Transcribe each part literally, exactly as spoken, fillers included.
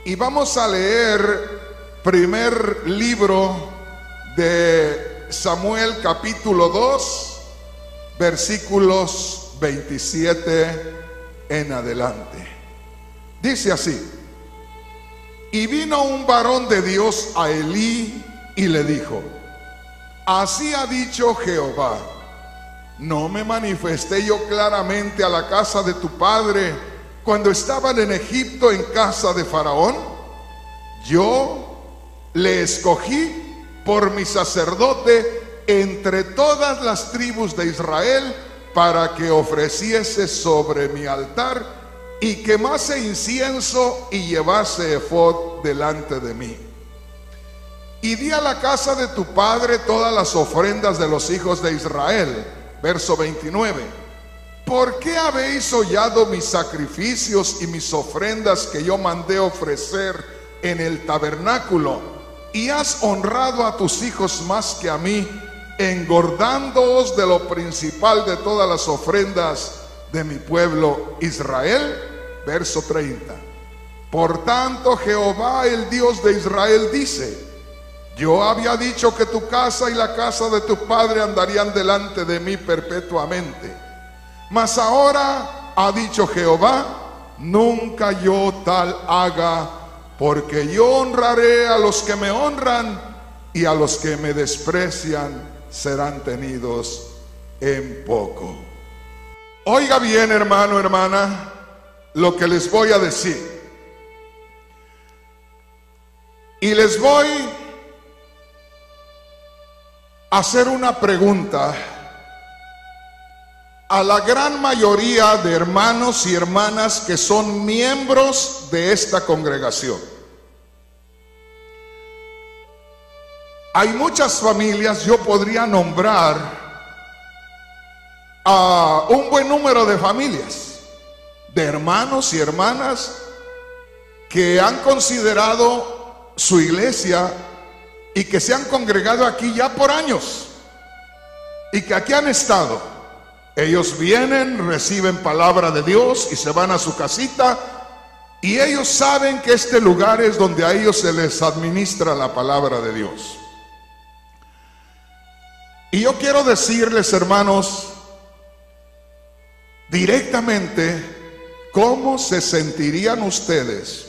Y vamos a leer primer libro de Samuel, capítulo dos, versículos veintisiete en adelante. Dice así: y vino un varón de Dios a Elí y le dijo: así ha dicho Jehová, ¿no me manifesté yo claramente a la casa de tu padre cuando estaban en Egipto en casa de Faraón? Yo le escogí por mi sacerdote entre todas las tribus de Israel, para que ofreciese sobre mi altar y quemase incienso y llevase efod delante de mí. Y di a la casa de tu padre todas las ofrendas de los hijos de Israel. Verso veintinueve: ¿por qué habéis hollado mis sacrificios y mis ofrendas que yo mandé ofrecer en el tabernáculo? Y has honrado a tus hijos más que a mí, engordándoos de lo principal de todas las ofrendas de mi pueblo Israel. Verso treinta: por tanto, Jehová, el Dios de Israel, dice: yo había dicho que tu casa y la casa de tu padre andarían delante de mí perpetuamente. Mas ahora ha dicho Jehová: nunca yo tal haga, porque yo honraré a los que me honran, y a los que me desprecian serán tenidos en poco. Oiga bien, hermano, hermana, lo que les voy a decir. Y les voy a hacer una pregunta a la gran mayoría de hermanos y hermanas que son miembros de esta congregación. Hay muchas familias, yo podría nombrar a un buen número de familias, de hermanos y hermanas que han considerado su iglesia y que se han congregado aquí ya por años y que aquí han estado. Ellos vienen, reciben palabra de Dios y se van a su casita, y ellos saben que este lugar es donde a ellos se les administra la palabra de Dios. Y yo quiero decirles, hermanos, directamente, ¿cómo se sentirían ustedes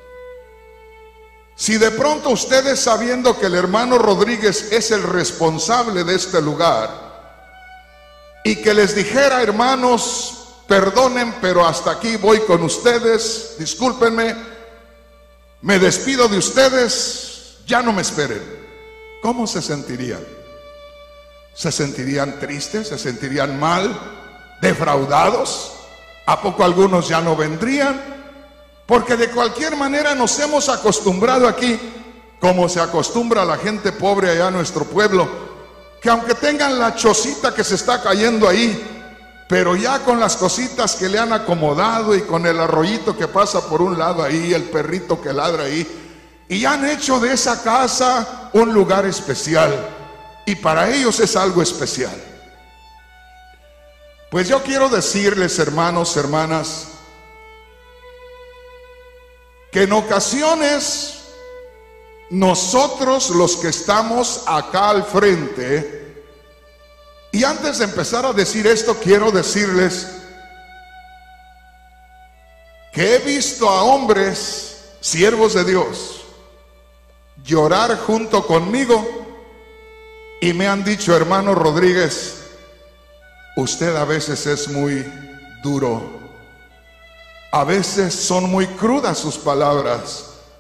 si de pronto ustedes, sabiendo que el hermano Rodríguez es el responsable de este lugar, y que les dijera: hermanos, perdonen, pero hasta aquí voy con ustedes, discúlpenme, me despido de ustedes, ya no me esperen? ¿Cómo se sentirían? ¿Se sentirían tristes? ¿Se sentirían mal? ¿Defraudados? ¿A poco algunos ya no vendrían? Porque de cualquier manera nos hemos acostumbrado aquí, como se acostumbra la gente pobre allá en nuestro pueblo, que aunque tengan la chocita que se está cayendo ahí, pero ya con las cositas que le han acomodado y con el arroyito que pasa por un lado ahí, el perrito que ladra ahí, y ya han hecho de esa casa un lugar especial, y para ellos es algo especial. Pues yo quiero decirles, hermanos, hermanas, que en ocasiones nosotros, los que estamos acá al frente, y antes de empezar a decir esto, quiero decirles que he visto a hombres, siervos de Dios, llorar junto conmigo, y me han dicho: hermano Rodríguez, usted a veces es muy duro, a veces son muy crudas sus palabras.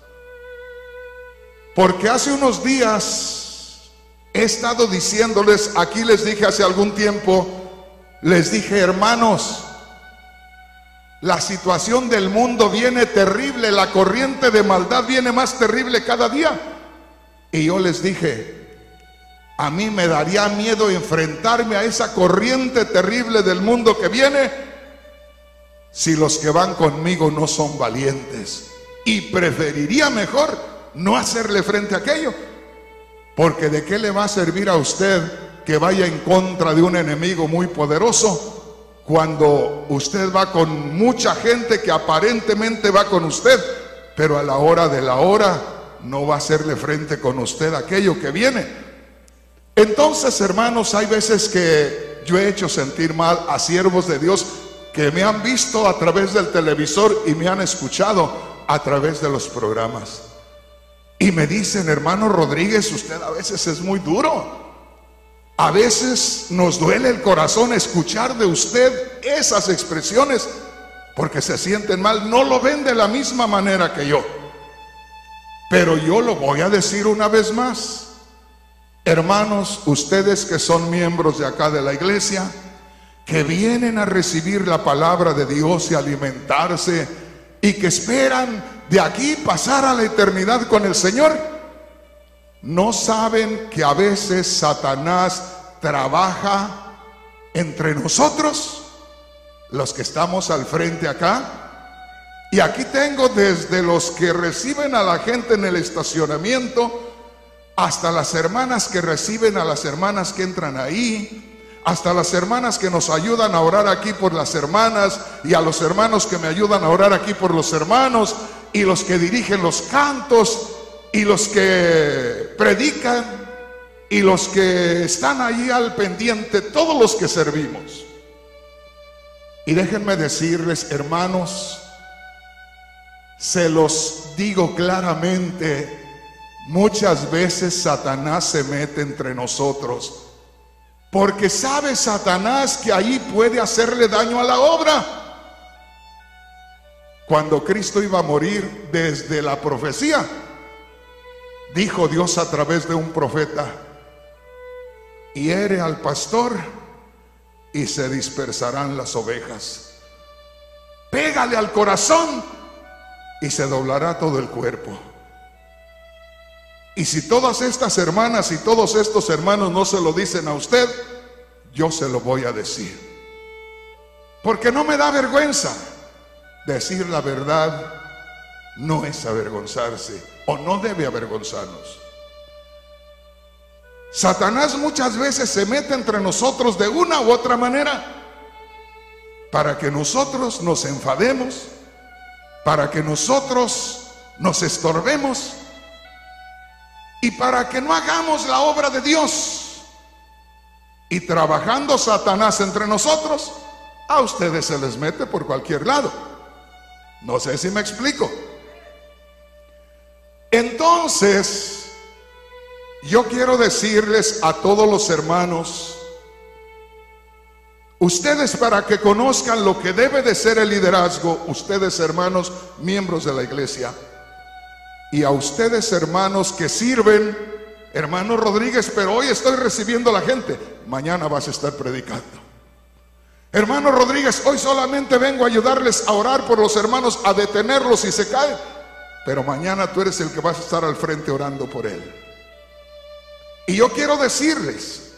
Porque hace unos días he estado diciéndoles, aquí les dije hace algún tiempo, les dije: hermanos, la situación del mundo viene terrible, la corriente de maldad viene más terrible cada día. Y yo les dije: a mí me daría miedo enfrentarme a esa corriente terrible del mundo que viene, si los que van conmigo no son valientes. Y preferiría mejor no hacerle frente a aquello, porque ¿de qué le va a servir a usted que vaya en contra de un enemigo muy poderoso cuando usted va con mucha gente que aparentemente va con usted, pero a la hora de la hora no va a hacerle frente con usted aquello que viene. Entonces, hermanos, hay veces que yo he hecho sentir mal a siervos de Dios que me han visto a través del televisor y me han escuchado a través de los programas. Y me dicen: hermano Rodríguez, usted a veces es muy duro. A veces nos duele el corazón escuchar de usted esas expresiones porque se sienten mal. No lo ven de la misma manera que yo. Pero yo lo voy a decir una vez más. Hermanos, ustedes que son miembros de acá de la iglesia, que vienen a recibir la palabra de Dios y alimentarse, y que esperan de aquí pasar a la eternidad con el Señor, ¿no saben que a veces Satanás trabaja entre nosotros, los que estamos al frente acá? Y aquí tengo desde los que reciben a la gente en el estacionamiento, hasta las hermanas que reciben a las hermanas que entran ahí, hasta las hermanas que nos ayudan a orar aquí por las hermanas, y a los hermanos que me ayudan a orar aquí por los hermanos, y los que dirigen los cantos, y los que predican, y los que están allí al pendiente, todos los que servimos. Y déjenme decirles, hermanos, se los digo claramente, muchas veces Satanás se mete entre nosotros, porque sabe Satanás que ahí puede hacerle daño a la obra. Cuando Cristo iba a morir, desde la profecía, dijo Dios a través de un profeta: hiere al pastor y se dispersarán las ovejas. Pégale al corazón y se doblará todo el cuerpo. Y si todas estas hermanas y todos estos hermanos no se lo dicen a usted, yo se lo voy a decir, porque no me da vergüenza. Decir la verdad no es avergonzarse, o no debe avergonzarnos. Satanás muchas veces se mete entre nosotros de una u otra manera, para que nosotros nos enfademos, para que nosotros nos estorbemos, y para que no hagamos la obra de Dios. Y trabajando Satanás entre nosotros, a ustedes se les mete por cualquier lado. No sé si me explico. Entonces, yo quiero decirles a todos los hermanos, ustedes, para que conozcan lo que debe de ser el liderazgo, ustedes hermanos miembros de la iglesia, y a ustedes hermanos que sirven, hermano Rodríguez, pero hoy estoy recibiendo a la gente, mañana vas a estar predicando. Hermano Rodríguez, hoy solamente vengo a ayudarles a orar por los hermanos, a detenerlos si se caen, pero mañana tú eres el que vas a estar al frente orando por él. Y yo quiero decirles,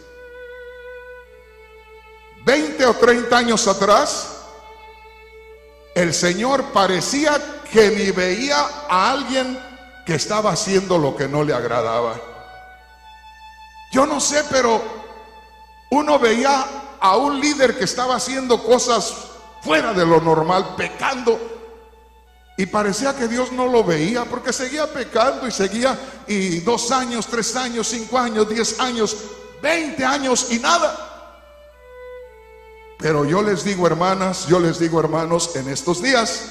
veinte o treinta años atrás, el Señor parecía que ni veía a alguien que estaba haciendo lo que no le agradaba. Yo no sé, pero uno veía a un líder que estaba haciendo cosas fuera de lo normal, pecando, y parecía que Dios no lo veía, porque seguía pecando y seguía, y dos años, tres años, cinco años, diez años, veinte años y nada. Pero yo les digo, hermanas, yo les digo, hermanos, en estos días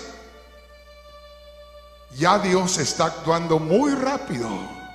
ya Dios está actuando muy rápido.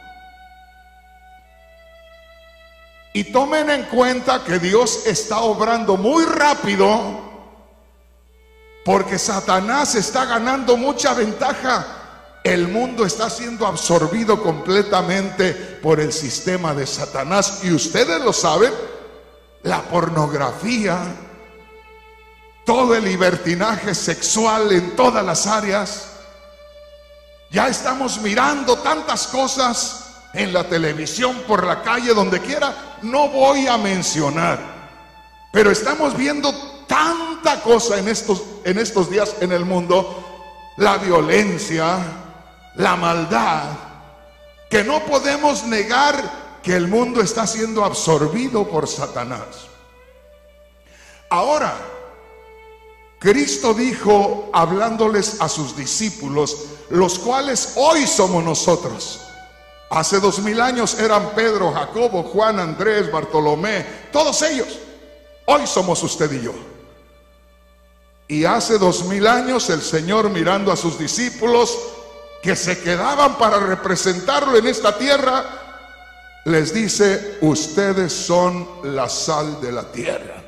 Y tomen en cuenta que Dios está obrando muy rápido, porque Satanás está ganando mucha ventaja. El mundo está siendo absorbido completamente por el sistema de Satanás. Y ustedes lo saben, la pornografía, todo el libertinaje sexual en todas las áreas. Ya estamos mirando tantas cosas en la televisión, por la calle, donde quiera. No voy a mencionar, pero estamos viendo tanta cosa en estos, en estos días en el mundo. La violencia, la maldad, que no podemos negar que el mundo está siendo absorbido por Satanás. Ahora, Cristo dijo, hablándoles a sus discípulos, los cuales hoy somos nosotros. Hace dos mil años eran Pedro, Jacobo, Juan, Andrés, Bartolomé, todos ellos. Hoy somos usted y yo. Y hace dos mil años el Señor, mirando a sus discípulos que se quedaban para representarlo en esta tierra, les dice, ustedes son la sal de la tierra.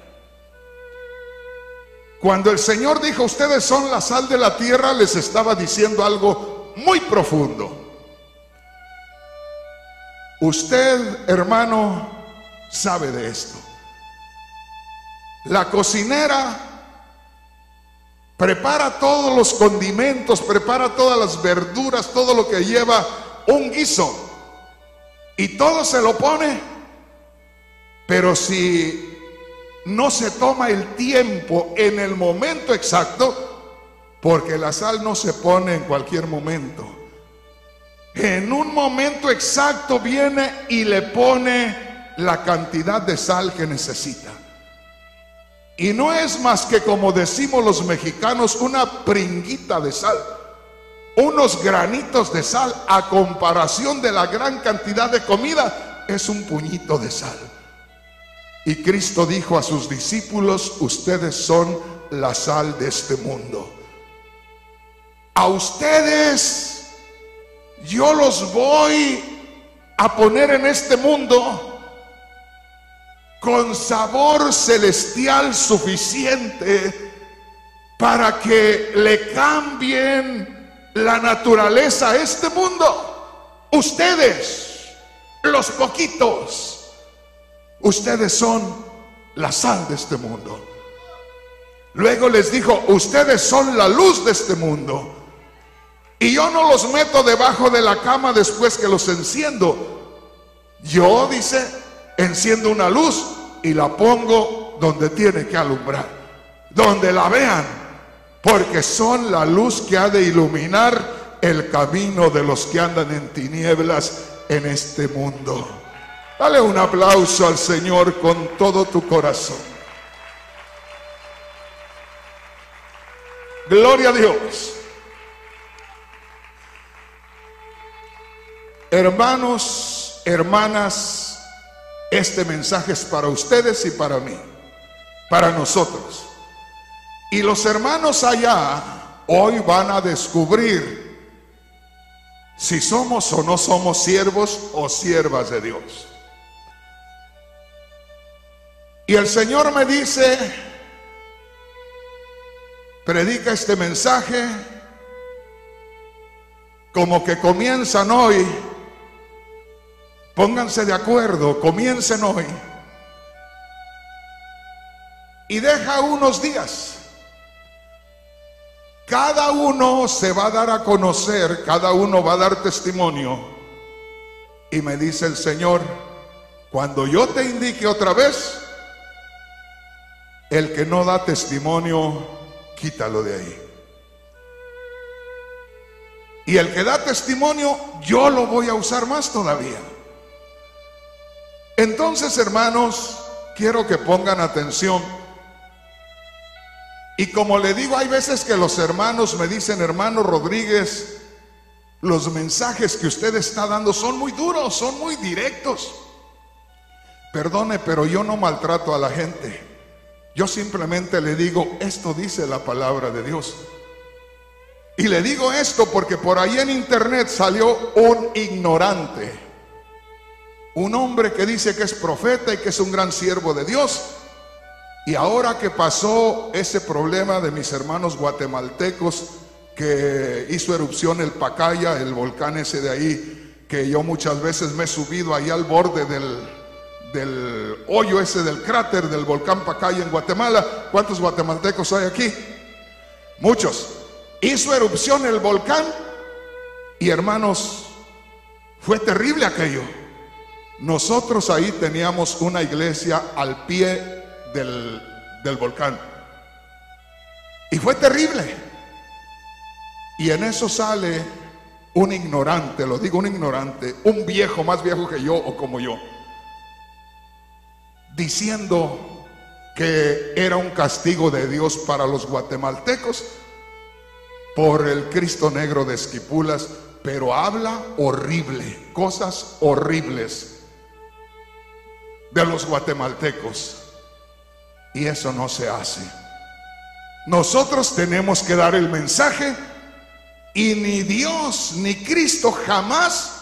Cuando el Señor dijo, ustedes son la sal de la tierra, les estaba diciendo algo muy profundo. Usted, hermano, sabe de esto. La cocinera prepara todos los condimentos, prepara todas las verduras, todo lo que lleva un guiso, y todo se lo pone. Pero si no se toma el tiempo en el momento exacto, porque la sal no se pone en cualquier momento, en un momento exacto viene y le pone la cantidad de sal que necesita. Y no es más que, como decimos los mexicanos, una pringuita de sal, unos granitos de sal. A comparación de la gran cantidad de comida, es un puñito de sal. Y Cristo dijo a sus discípulos, ustedes son la sal de este mundo. A ustedes yo los voy a poner en este mundo con sabor celestial suficiente para que le cambien la naturaleza a este mundo. Ustedes, los poquitos, ustedes son la sal de este mundo. Luego les dijo, ustedes son la luz de este mundo. Y yo no los meto debajo de la cama después que los enciendo. Yo, dice, enciendo una luz y la pongo donde tiene que alumbrar, donde la vean, porque son la luz que ha de iluminar el camino de los que andan en tinieblas en este mundo. Dale un aplauso al Señor con todo tu corazón. Gloria a Dios. Hermanos, hermanas, este mensaje es para ustedes y para mí, para nosotros. Y los hermanos allá hoy van a descubrir si somos o no somos siervos o siervas de Dios. Y el Señor me dice, predica este mensaje como que comienzan hoy. Pónganse de acuerdo, comiencen hoy y deja unos días. Cada uno se va a dar a conocer, cada uno va a dar testimonio. Y me dice el Señor, cuando yo te indique otra vez, el que no da testimonio, quítalo de ahí. Y el que da testimonio, yo lo voy a usar más todavía. Entonces, hermanos, quiero que pongan atención. Y como le digo, hay veces que los hermanos me dicen, hermano Rodríguez, los mensajes que usted está dando son muy duros, son muy directos. Perdone, pero yo no maltrato a la gente. Yo simplemente le digo, esto dice la palabra de Dios. Y le digo esto porque por ahí en internet salió un ignorante, un hombre que dice que es profeta y que es un gran siervo de Dios. Y ahora que pasó ese problema de mis hermanos guatemaltecos, que hizo erupción el Pacaya, el volcán ese de ahí, que yo muchas veces me he subido ahí al borde del, del hoyo ese del cráter del volcán Pacaya en Guatemala. ¿Cuántos guatemaltecos hay aquí? Muchos. Hizo erupción el volcán y, hermanos, fue terrible aquello. Nosotros ahí teníamos una iglesia al pie del, del volcán y fue terrible. Y en eso sale un ignorante, lo digo un ignorante, un viejo, más viejo que yo o como yo, diciendo que era un castigo de Dios para los guatemaltecos por el Cristo negro de Esquipulas, pero habla horrible, cosas horribles de los guatemaltecos, y eso no se hace. Nosotros tenemos que dar el mensaje, y ni Dios ni Cristo jamás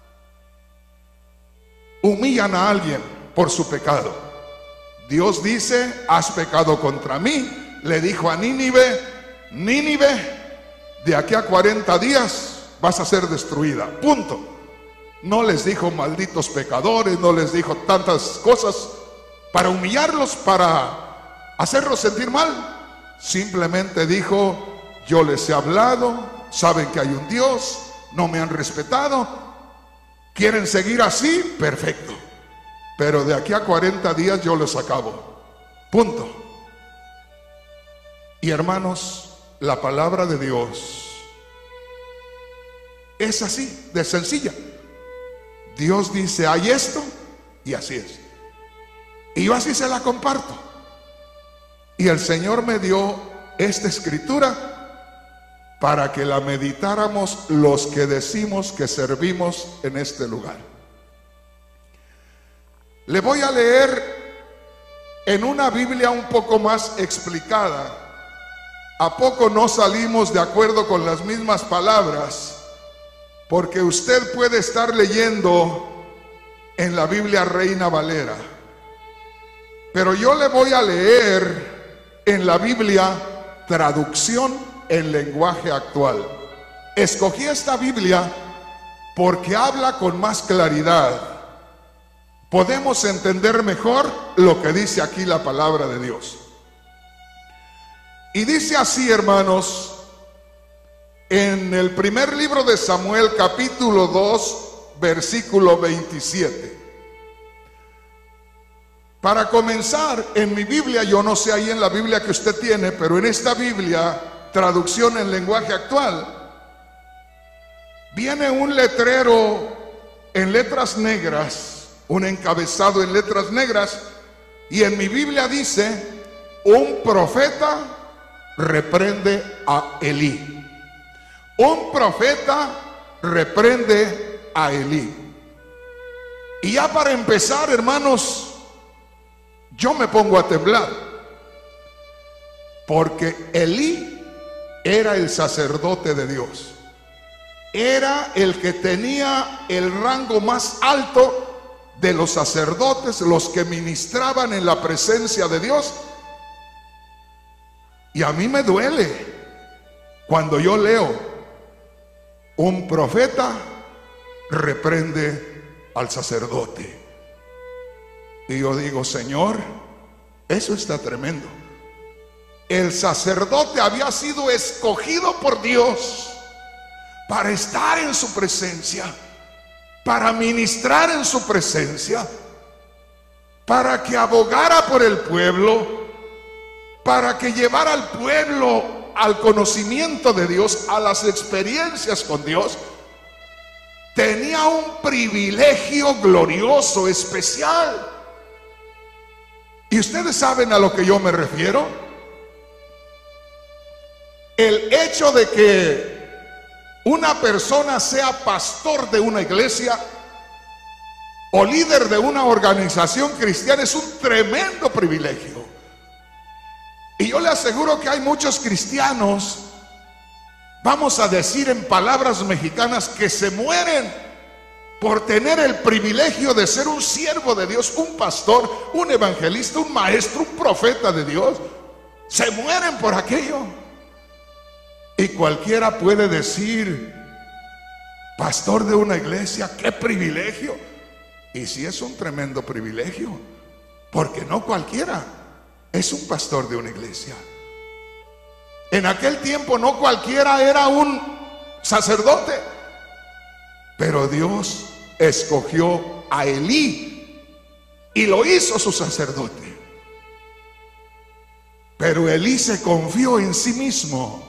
humillan a alguien por su pecado. Dios dice: has pecado contra mí. Le dijo a Nínive: Nínive, de aquí a cuarenta días vas a ser destruida, punto. No les dijo malditos pecadores, no les dijo tantas cosas para humillarlos, para hacerlos sentir mal. Simplemente dijo: yo les he hablado, saben que hay un Dios, no me han respetado, quieren seguir así, perfecto, pero de aquí a cuarenta días yo los acabo, punto. Y hermanos, la palabra de Dios es así, de sencilla. Dios dice: hay esto, y así es. Y yo así se la comparto. Y el Señor me dio esta escritura para que la meditáramos los que decimos que servimos en este lugar. Le voy a leer en una Biblia un poco más explicada. ¿A poco no salimos de acuerdo con las mismas palabras? Porque usted puede estar leyendo en la Biblia Reina Valera, pero yo le voy a leer en la Biblia Traducción en Lenguaje Actual. Escogí esta Biblia porque habla con más claridad. Podemos entender mejor lo que dice aquí la palabra de Dios. Y dice así, hermanos, en el primer libro de Samuel, capítulo dos, versículo veintisiete. Para comenzar, en mi Biblia, yo no sé ahí en la Biblia que usted tiene, pero en esta Biblia, Traducción en Lenguaje Actual, viene un letrero en letras negras, un encabezado en letras negras, y en mi Biblia dice: un profeta reprende a Elí. Un profeta reprende a Elí. Y ya para empezar, hermanos, yo me pongo a temblar, porque Elí era el sacerdote de Dios. Era el que tenía el rango más alto de los sacerdotes, los que ministraban en la presencia de Dios. Y a mí me duele cuando yo leo: un profeta reprende al sacerdote. Y yo digo: Señor, eso está tremendo. El sacerdote había sido escogido por Dios para estar en su presencia, para ministrar en su presencia, para que abogara por el pueblo, para que llevara al pueblo al conocimiento de Dios, a las experiencias con Dios. Tenía un privilegio glorioso, especial. ¿Y ustedes saben a lo que yo me refiero? El hecho de que una persona sea pastor de una iglesia o líder de una organización cristiana es un tremendo privilegio. Y yo le aseguro que hay muchos cristianos, vamos a decir en palabras mexicanas, que se mueren por tener el privilegio de ser un siervo de Dios, un pastor, un evangelista, un maestro, un profeta de Dios. Se mueren por aquello. Y cualquiera puede decir: pastor de una iglesia, qué privilegio. Y sí, es un tremendo privilegio, porque no cualquiera es un pastor de una iglesia. En aquel tiempo no cualquiera era un sacerdote, pero Dios escogió a Elí y lo hizo su sacerdote. Pero Elí se confió en sí mismo.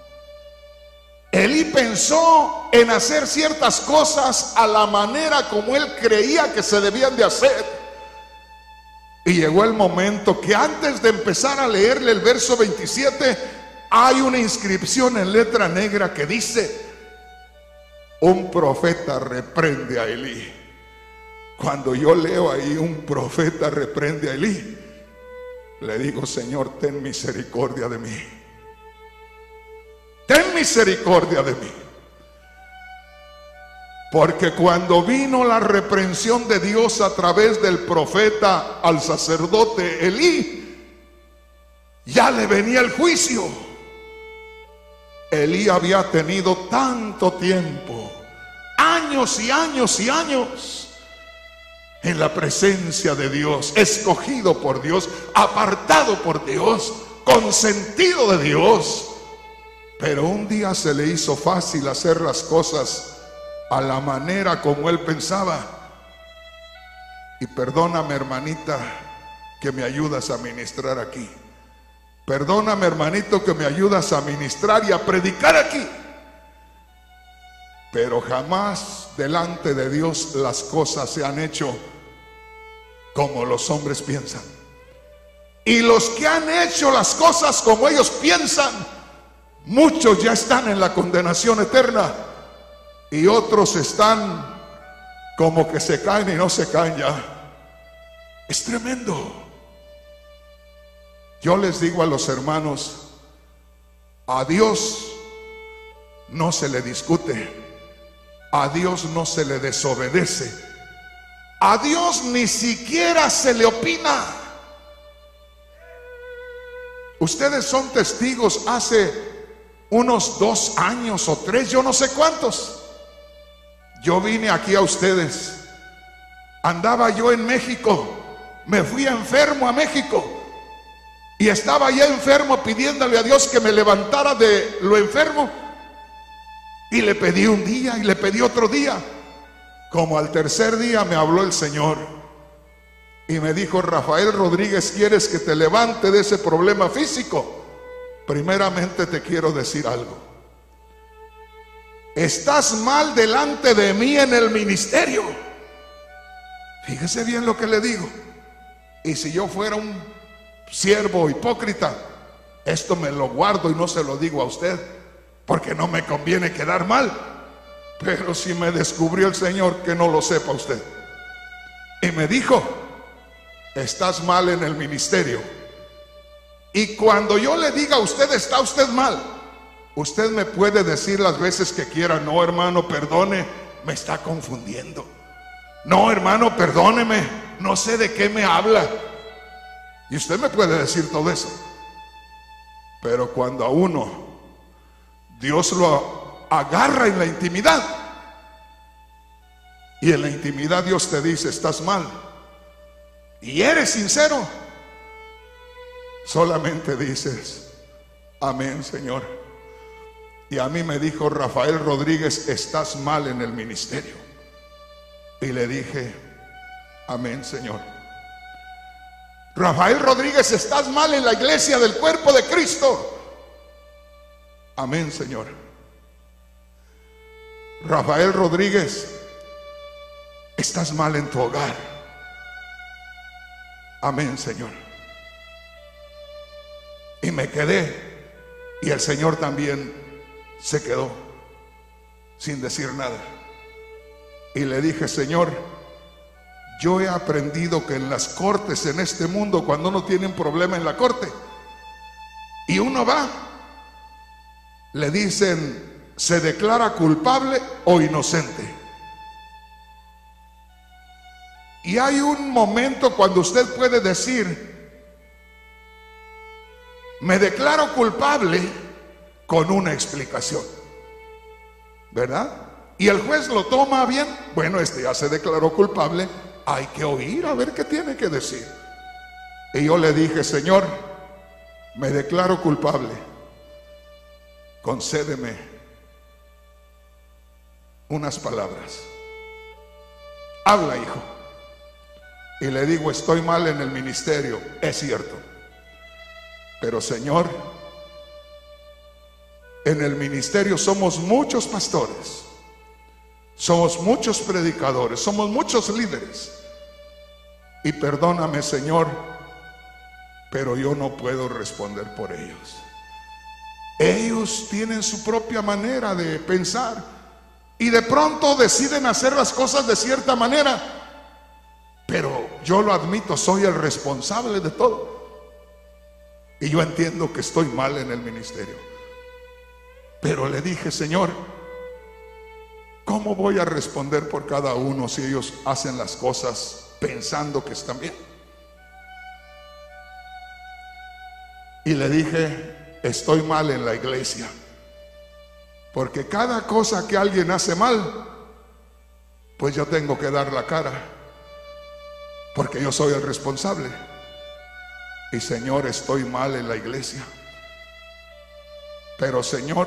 Elí pensó en hacer ciertas cosas a la manera como él creía que se debían de hacer. Y llegó el momento que antes de empezar a leerle el verso veintisiete, hay una inscripción en letra negra que dice: un profeta reprende a Elí. Cuando yo leo ahí un profeta reprende a Elí, le digo: Señor, ten misericordia de mí. Ten misericordia de mí. Porque cuando vino la reprensión de Dios a través del profeta al sacerdote Elí, ya le venía el juicio. Elí había tenido tanto tiempo, años y años y años, en la presencia de Dios, escogido por Dios, apartado por Dios, consentido de Dios. Pero un día se le hizo fácil hacer las cosas a la manera como él pensaba. Y perdóname, hermanita, que me ayudas a ministrar aquí. Perdóname, hermanito, que me ayudas a ministrar y a predicar aquí. Pero jamás delante de Dios las cosas se han hecho como los hombres piensan. Y los que han hecho las cosas como ellos piensan, muchos ya están en la condenación eterna. Y otros están como que se caen y no se caen ya. Es tremendo. Yo les digo a los hermanos, a Dios no se le discute, a Dios no se le desobedece, a Dios ni siquiera se le opina. Ustedes son testigos, hace unos dos años o tres, yo no sé cuántos, yo vine aquí a ustedes. Andaba yo en México, me fui enfermo a México y estaba ya enfermo pidiéndole a Dios que me levantara de lo enfermo. Y le pedí un día y le pedí otro día. Como al tercer día me habló el Señor y me dijo: Rafael Rodríguez, ¿quieres que te levante de ese problema físico? Primeramente te quiero decir algo. Estás mal delante de mí en el ministerio. Fíjese bien lo que le digo. Y si yo fuera un siervo hipócrita, esto me lo guardo y no se lo digo a usted, porque no me conviene quedar mal. Pero si me descubrió el Señor, que no lo sepa usted. Y me dijo: estás mal en el ministerio. Y cuando yo le diga a usted, está usted mal, usted me puede decir las veces que quiera: no, hermano, perdone, me está confundiendo. No, hermano, perdóneme, no sé de qué me habla. Y usted me puede decir todo eso. Pero cuando a uno Dios lo agarra en la intimidad, y en la intimidad Dios te dice: estás mal, y eres sincero, solamente dices: amén, Señor. Y a mí me dijo: Rafael Rodríguez, estás mal en el ministerio. Y le dije: amén, Señor. Rafael Rodríguez, estás mal en la iglesia del cuerpo de Cristo. Amén, Señor. Rafael Rodríguez, estás mal en tu hogar. Amén, Señor. Y me quedé, y el Señor también se quedó sin decir nada. Y le dije: Señor, yo he aprendido que en las cortes en este mundo, cuando uno tiene un problema en la corte y uno va, le dicen: se declara culpable o inocente. Y hay un momento cuando usted puede decir: me declaro culpable, con una explicación, ¿verdad? Y el juez lo toma bien. Bueno, este ya se declaró culpable, hay que oír a ver qué tiene que decir. Y yo le dije: Señor, me declaro culpable, concédeme unas palabras. Habla, hijo. Y le digo: estoy mal en el ministerio, es cierto, pero Señor, en el ministerio somos muchos pastores, somos muchos predicadores, somos muchos líderes, Y perdóname, Señor, pero yo no puedo responder por ellos. Ellos tienen su propia manera de pensar y de pronto deciden hacer las cosas de cierta manera, pero yo lo admito, soy el responsable de todo. Y yo entiendo que estoy mal en el ministerio, pero le dije: Señor, ¿cómo voy a responder por cada uno si ellos hacen las cosas pensando que están bien? Y le dije: estoy mal en la iglesia, porque cada cosa que alguien hace mal, pues yo tengo que dar la cara, porque yo soy el responsable. Y Señor, estoy mal en la iglesia, pero Señor,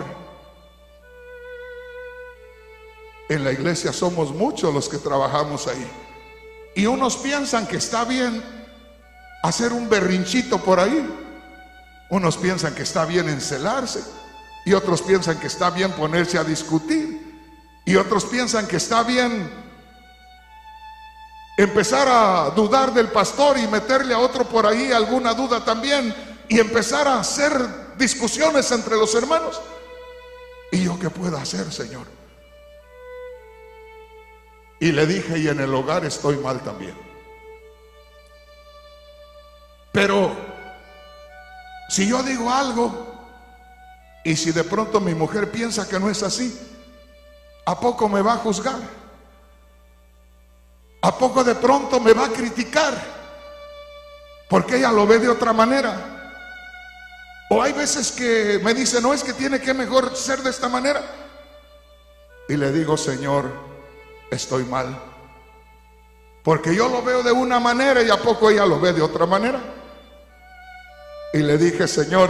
en la iglesia somos muchos los que trabajamos ahí, y unos piensan que está bien hacer un berrinchito por ahí, unos piensan que está bien encelarse, y otros piensan que está bien ponerse a discutir, y otros piensan que está bien empezar a dudar del pastor y meterle a otro por ahí alguna duda también, y empezar a hacer discusiones entre los hermanos. ¿Y yo qué puedo hacer, Señor? Y le dije: y en el hogar estoy mal también. Pero si yo digo algo y si de pronto mi mujer piensa que no es así, ¿a poco me va a juzgar? ¿A poco de pronto me va a criticar porque ella lo ve de otra manera? O hay veces que me dice: no, es que tiene que mejor ser de esta manera. Y le digo: Señor, estoy mal, porque yo lo veo de una manera y a poco ella lo ve de otra manera. Y le dije: Señor,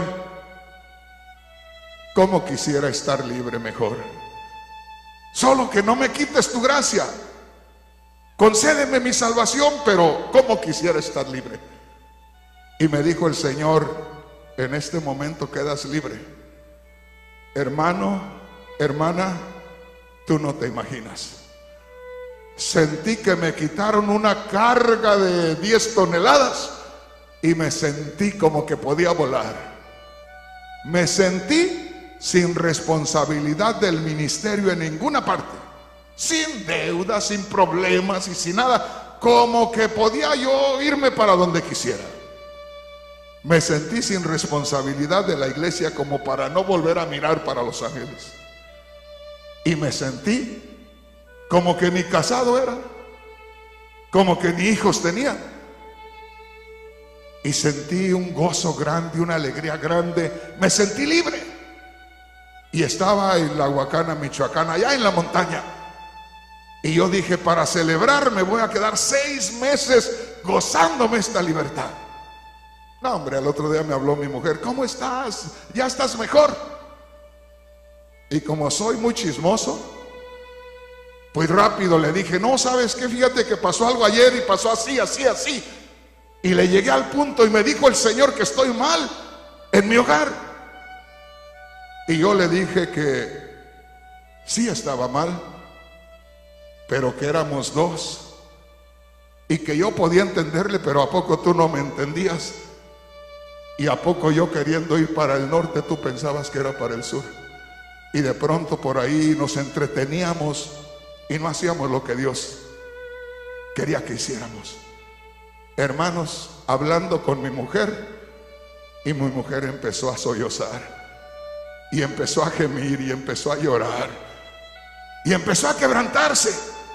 cómo quisiera estar libre mejor, solo que no me quites tu gracia, concédeme mi salvación, pero cómo quisiera estar libre. Y me dijo el Señor: en este momento quedas libre. Hermano, hermana, tú no te imaginas. Sentí que me quitaron una carga de diez toneladas y me sentí como que podía volar. Me sentí sin responsabilidad del ministerio en ninguna parte, sin deudas, sin problemas y sin nada, como que podía yo irme para donde quisiera. Me sentí sin responsabilidad de la iglesia, como para no volver a mirar para Los Ángeles. Y me sentí como que ni casado era, como que ni hijos tenía. Y sentí un gozo grande, una alegría grande. Me sentí libre. Y estaba en la Huacana, Michoacán, allá en la montaña. Y yo dije: para celebrar me voy a quedar seis meses gozándome esta libertad. No, hombre, al otro día me habló mi mujer: ¿cómo estás? ¿Ya estás mejor? Y como soy muy chismoso, pues rápido le dije: no, ¿sabes qué? Fíjate que pasó algo ayer y pasó así, así, así. Y le llegué al punto y me dijo el Señor que estoy mal en mi hogar. Y yo le dije que sí estaba mal, pero que éramos dos, y que yo podía entenderle, pero ¿a poco tú no me entendías? Y ¿a poco yo, queriendo ir para el norte, tú pensabas que era para el sur? Y de pronto por ahí nos entreteníamos y no hacíamos lo que Dios quería que hiciéramos. Hermanos, hablando con mi mujer, y mi mujer empezó a sollozar, y empezó a gemir, y empezó a llorar, y empezó a quebrantarse.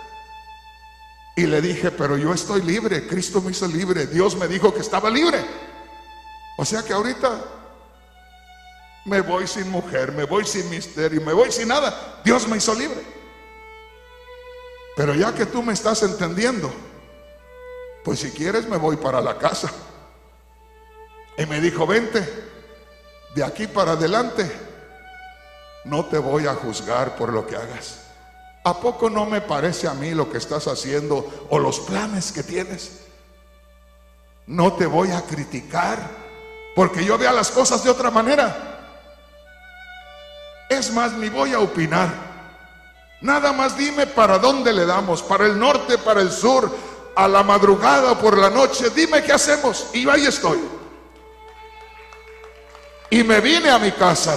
Y le dije: pero yo estoy libre, Cristo me hizo libre, Dios me dijo que estaba libre. O sea que ahorita me voy sin mujer, me voy sin misterio, me voy sin nada. Dios me hizo libre. Pero ya que tú me estás entendiendo, pues si quieres me voy para la casa. Y me dijo: vente, de aquí para adelante no te voy a juzgar por lo que hagas. ¿A poco no me parece a mí lo que estás haciendo o los planes que tienes? No te voy a criticar porque yo vea las cosas de otra manera. Es más, ni voy a opinar. Nada más dime para dónde le damos, para el norte, para el sur, a la madrugada o por la noche, dime qué hacemos. Y ahí estoy. Y me vine a mi casa.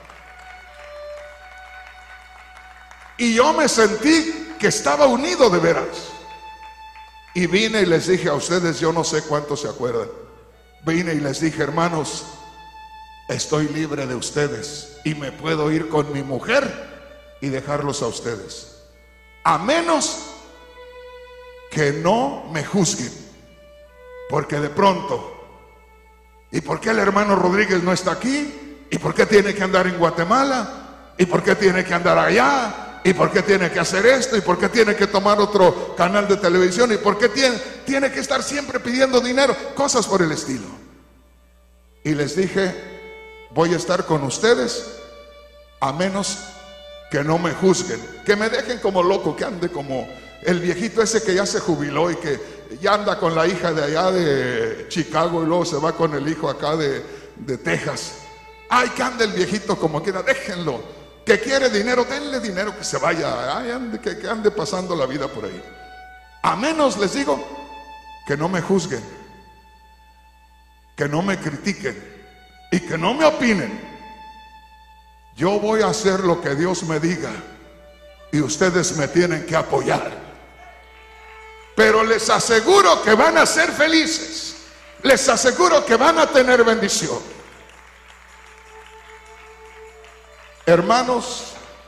Y yo me sentí que estaba unido de veras. Y vine y les dije a ustedes, yo no sé cuántos se acuerdan. Vine y les dije, hermanos, estoy libre de ustedes y me puedo ir con mi mujer y dejarlos a ustedes. A menos que no me juzguen. Porque de pronto, ¿y por qué el hermano Rodríguez no está aquí? ¿Y por qué tiene que andar en Guatemala? ¿Y por qué tiene que andar allá? ¿Y por qué tiene que hacer esto? ¿Y por qué tiene que tomar otro canal de televisión? ¿Y por qué tiene, tiene que estar siempre pidiendo dinero? Cosas por el estilo. Y les dije, voy a estar con ustedes a menos que no me juzguen, que me dejen como loco, que ande como el viejito ese que ya se jubiló y que ya anda con la hija de allá de Chicago y luego se va con el hijo acá de, de Texas. Ay, que ande el viejito como quiera, déjenlo. Que quiere dinero, denle dinero, que se vaya. Ay, ande, que, que ande pasando la vida por ahí. A menos, les digo, que no me juzguen, que no me critiquen y que no me opinen. Yo voy a hacer lo que Dios me diga y ustedes me tienen que apoyar. Pero les aseguro que van a ser felices. Les aseguro que van a tener bendición. Hermanos,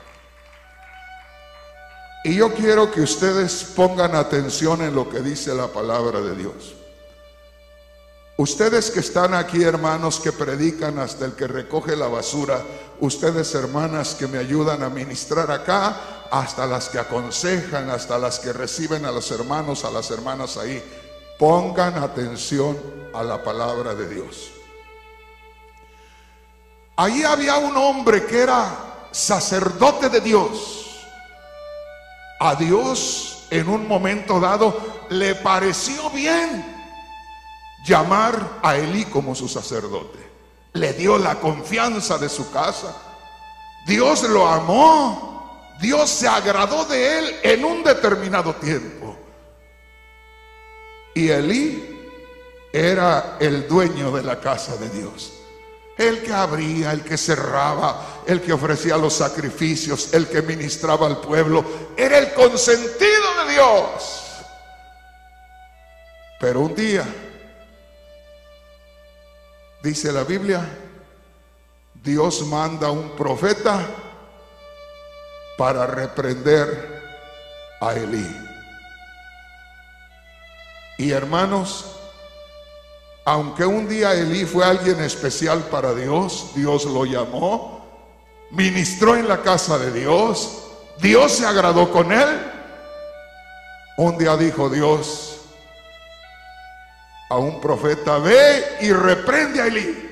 y yo quiero que ustedes pongan atención en lo que dice la palabra de Dios. Ustedes que están aquí, hermanos, que predican, hasta el que recoge la basura, ustedes, hermanas, que me ayudan a ministrar acá, hasta las que aconsejan, hasta las que reciben a los hermanos, a las hermanas ahí, pongan atención a la palabra de Dios. Allí había un hombre que era sacerdote de Dios. A Dios en un momento dado le pareció bien llamar a Elí como su sacerdote. Le dio la confianza de su casa. Dios lo amó. Dios se agradó de él en un determinado tiempo. Y Elí era el dueño de la casa de Dios. El que abría, el que cerraba, el que ofrecía los sacrificios, el que ministraba al pueblo. Era el consentido de Dios. Pero un día, dice la Biblia, Dios manda un profeta para reprender a Elí. Y hermanos, aunque un día Elí fue alguien especial para Dios, Dios lo llamó, ministró en la casa de Dios, Dios se agradó con él. Un día dijo Dios a un profeta, ve y reprende a Elí.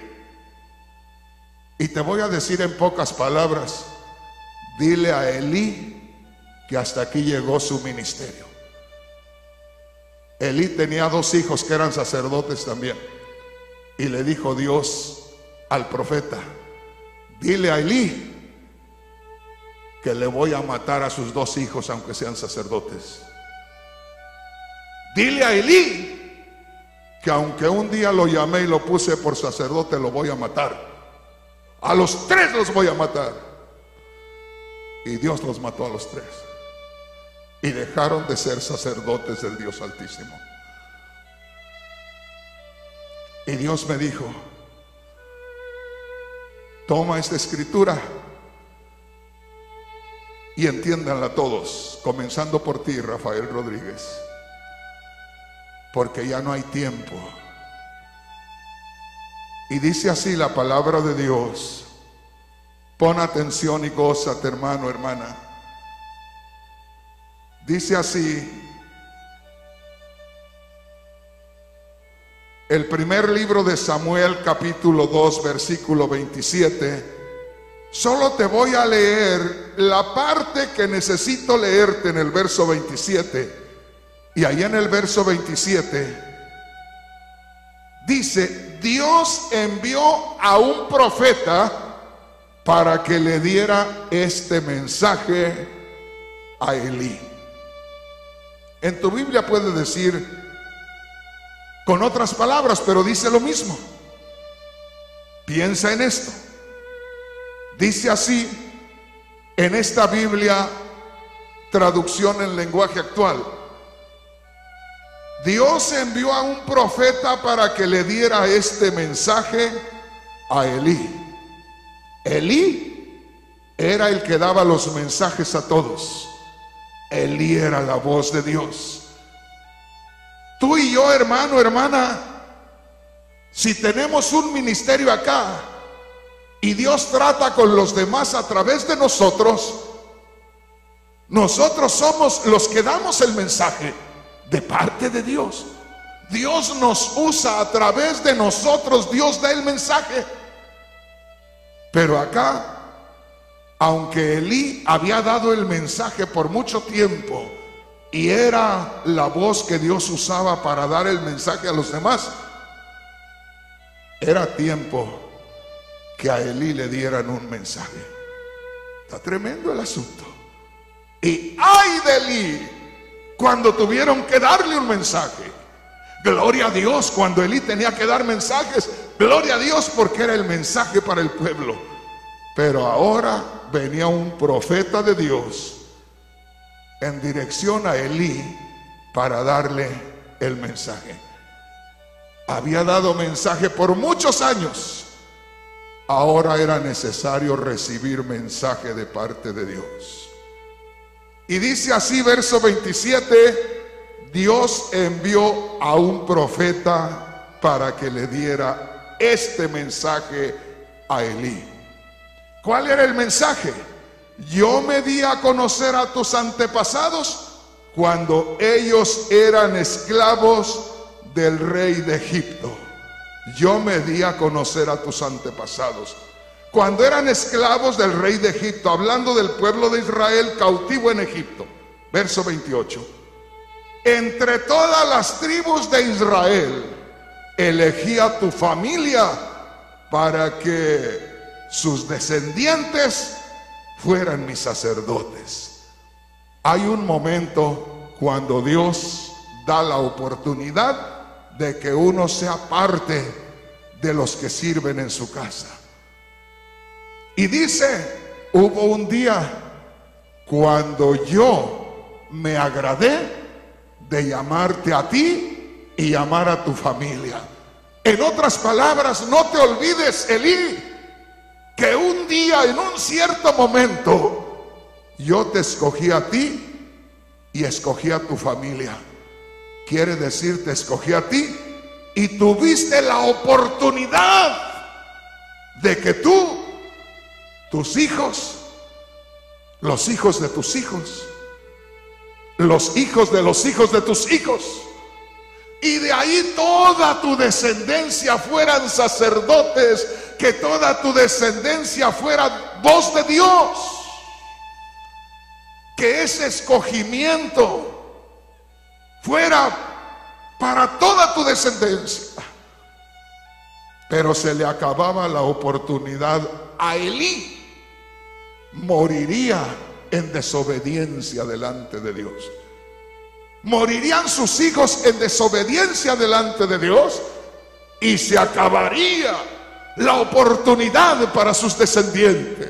Y te voy a decir en pocas palabras, dile a Elí que hasta aquí llegó su ministerio. Elí tenía dos hijos que eran sacerdotes también. Y le dijo Dios al profeta, dile a Elí que le voy a matar a sus dos hijos aunque sean sacerdotes. Dile a Elí que aunque un día lo llamé y lo puse por sacerdote, lo voy a matar. A los tres los voy a matar. Y Dios los mató a los tres. Y dejaron de ser sacerdotes del Dios Altísimo. Y Dios me dijo, toma esta escritura y entiéndanla todos, comenzando por ti, Rafael Rodríguez, porque ya no hay tiempo. Y dice así la palabra de Dios. Pon atención y gózate, hermano, hermana. Dice así el primer libro de Samuel, capítulo dos, versículo veintisiete. Solo te voy a leer la parte que necesito leerte en el verso veintisiete. Y ahí en el verso veintisiete dice, Dios envió a un profeta para que le diera este mensaje a Elí. En tu Biblia puede decir con otras palabras, pero dice lo mismo. Piensa en esto. Dice así en esta Biblia, traducción en lenguaje actual: Dios envió a un profeta para que le diera este mensaje a Elí. Elí era el que daba los mensajes a todos. Elí era la voz de Dios. Tú y yo, hermano, hermana, si tenemos un ministerio acá y Dios trata con los demás a través de nosotros, nosotros somos los que damos el mensaje de parte de Dios. Dios nos usa a través de nosotros, Dios da el mensaje. Pero acá, aunque Elí había dado el mensaje por mucho tiempo y era la voz que Dios usaba para dar el mensaje a los demás, era tiempo que a Elí le dieran un mensaje. Está tremendo el asunto. Y ay de Elí cuando tuvieron que darle un mensaje. Gloria a Dios cuando Elí tenía que dar mensajes. Gloria a Dios porque era el mensaje para el pueblo. Pero ahora venía un profeta de Dios en dirección a Elí para darle el mensaje. Había dado mensaje por muchos años. Ahora era necesario recibir mensaje de parte de Dios. Y dice así, verso veintisiete: Dios envió a un profeta para que le diera este mensaje a Elí. ¿Cuál era el mensaje? Yo me di a conocer a tus antepasados cuando ellos eran esclavos del rey de Egipto. Yo me di a conocer a tus antepasados cuando eran esclavos del rey de Egipto, hablando del pueblo de Israel cautivo en Egipto. Verso veintiocho: entre todas las tribus de Israel elegí a tu familia para que sus descendientes fueran mis sacerdotes. Hay un momento cuando Dios da la oportunidad de que uno sea parte de los que sirven en su casa. Y dice, hubo un día cuando yo me agradé de llamarte a ti y llamar a tu familia. En otras palabras, no te olvides, Elí, que un día, en un cierto momento, yo te escogí a ti y escogí a tu familia. Quiere decir, te escogí a ti y tuviste la oportunidad de que tú, tus hijos, los hijos de tus hijos, los hijos de los hijos de tus hijos, y de ahí toda tu descendencia fueran sacerdotes, que toda tu descendencia fuera voz de Dios, que ese escogimiento fuera para toda tu descendencia. Pero se le acababa la oportunidad a Elí. Moriría en desobediencia delante de Dios. Morirían sus hijos en desobediencia delante de Dios y se acabaría la oportunidad para sus descendientes.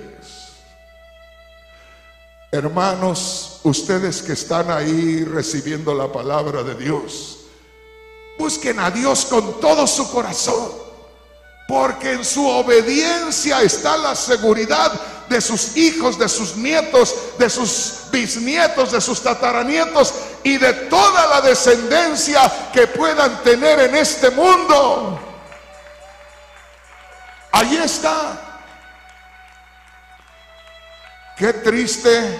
Hermanos, ustedes que están ahí recibiendo la palabra de Dios, busquen a Dios con todo su corazón, porque en su obediencia está la seguridad de sus hijos, de sus nietos, de sus bisnietos, de sus tataranietos y de toda la descendencia que puedan tener en este mundo. Ahí está. Qué triste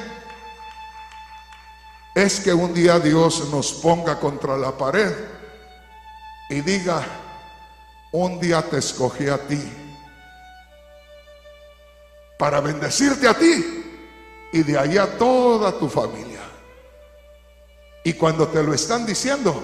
es que un día Dios nos ponga contra la pared y diga, un día te escogí a ti para bendecirte a ti y de ahí a toda tu familia. Y cuando te lo están diciendo,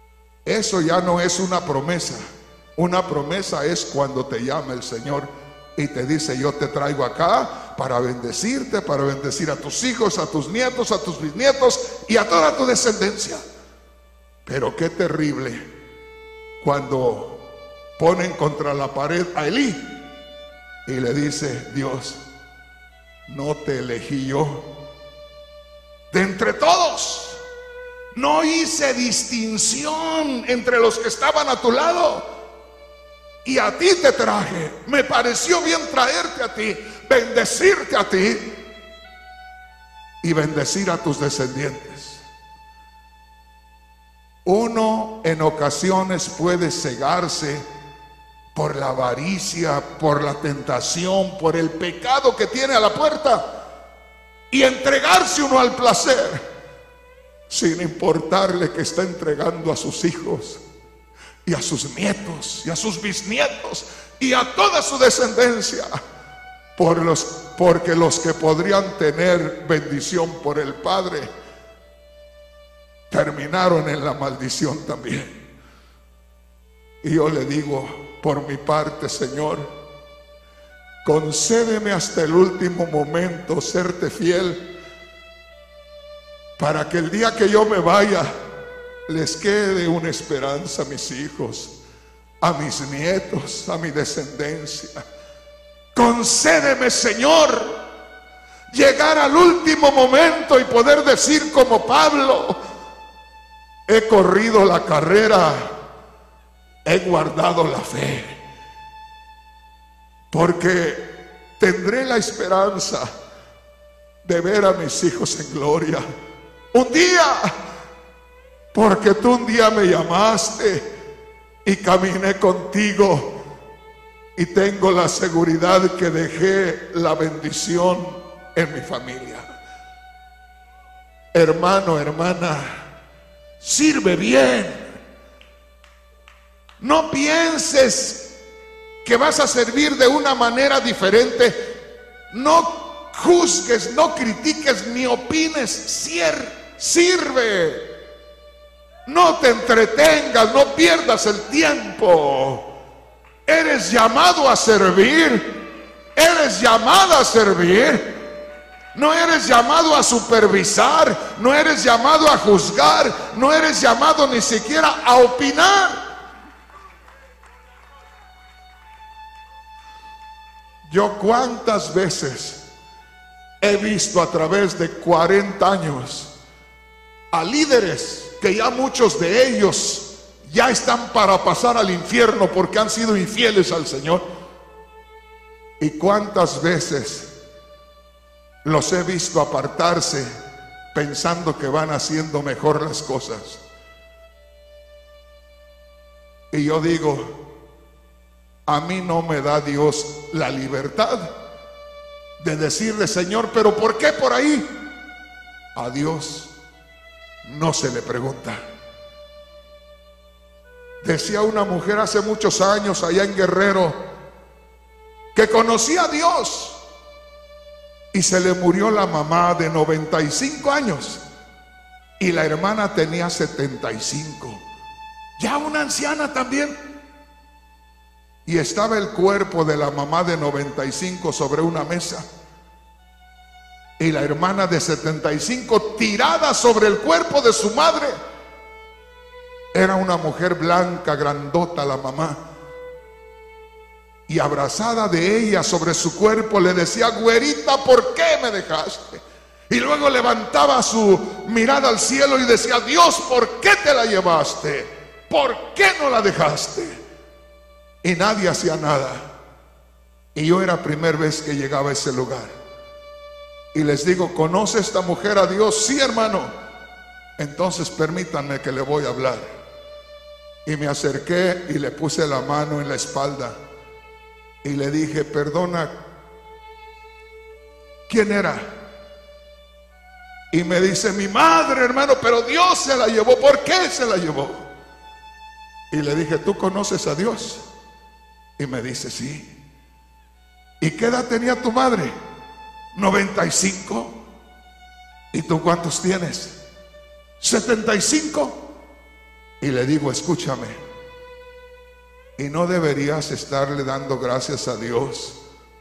eso ya no es una promesa. Una promesa es cuando te llama el Señor y te dice: yo te traigo acá para bendecirte, para bendecir a tus hijos, a tus nietos, a tus bisnietos y a toda tu descendencia. Pero qué terrible cuando ponen contra la pared a Elí y le dice: Dios, no te elegí yo de entre todos, no hice distinción entre los que estaban a tu lado, y a ti te traje. Me pareció bien traerte a ti, bendecirte a ti y bendecir a tus descendientes. Uno en ocasiones puede cegarse por la avaricia, por la tentación, por el pecado que tiene a la puerta, y entregarse uno al placer, sin importarle que está entregando a sus hijos y a sus nietos y a sus bisnietos y a toda su descendencia, por los, porque los que podrían tener bendición por el Padre terminaron en la maldición también. Y yo le digo, por mi parte, Señor, concédeme hasta el último momento serte fiel, para que el día que yo me vaya les quede una esperanza a mis hijos, a mis nietos, a mi descendencia. Concédeme, Señor, llegar al último momento y poder decir como Pablo: he corrido la carrera, he guardado la fe, porque tendré la esperanza de ver a mis hijos en gloria un día, porque tú un día me llamaste y caminé contigo, y tengo la seguridad que dejé la bendición en mi familia. Hermano, hermana, sirve bien. No pienses que vas a servir de una manera diferente. No juzgues, no critiques ni opines. Sir, sirve. No te entretengas, no pierdas el tiempo. Eres llamado a servir. Eres llamada a servir. No eres llamado a supervisar. No eres llamado a juzgar. No eres llamado ni siquiera a opinar. Yo cuántas veces he visto a través de cuarenta años a líderes que ya muchos de ellos ya están para pasar al infierno porque han sido infieles al Señor. Y cuántas veces los he visto apartarse pensando que van haciendo mejor las cosas. Y yo digo, a mí no me da Dios la libertad de decirle: Señor, ¿pero por qué por ahí? A Dios no se le pregunta. Decía una mujer hace muchos años allá en Guerrero que conocía a Dios y se le murió la mamá de noventa y cinco años y la hermana tenía setenta y cinco, ya una anciana también. Y estaba el cuerpo de la mamá de noventa y cinco sobre una mesa y la hermana de setenta y cinco tirada sobre el cuerpo de su madre. Era una mujer blanca, grandota la mamá, y abrazada de ella sobre su cuerpo le decía: güerita, ¿por qué me dejaste? Y luego levantaba su mirada al cielo y decía: Dios, ¿por qué te la llevaste? ¿Por qué no la dejaste? Y nadie hacía nada. Y yo era la primera vez que llegaba a ese lugar. Y les digo: ¿conoce esta mujer a Dios? Sí, hermano. Entonces permítanme que le voy a hablar. Y me acerqué y le puse la mano en la espalda y le dije: perdona, ¿quién era? Y me dice: mi madre, hermano, pero Dios se la llevó. ¿Por qué se la llevó? Y le dije: ¿tú conoces a Dios? Y me dice: sí. ¿Y qué edad tenía tu madre? noventa y cinco. ¿Y tú cuántos tienes? setenta y cinco. Y le digo: escúchame, y no deberías estarle dando gracias a Dios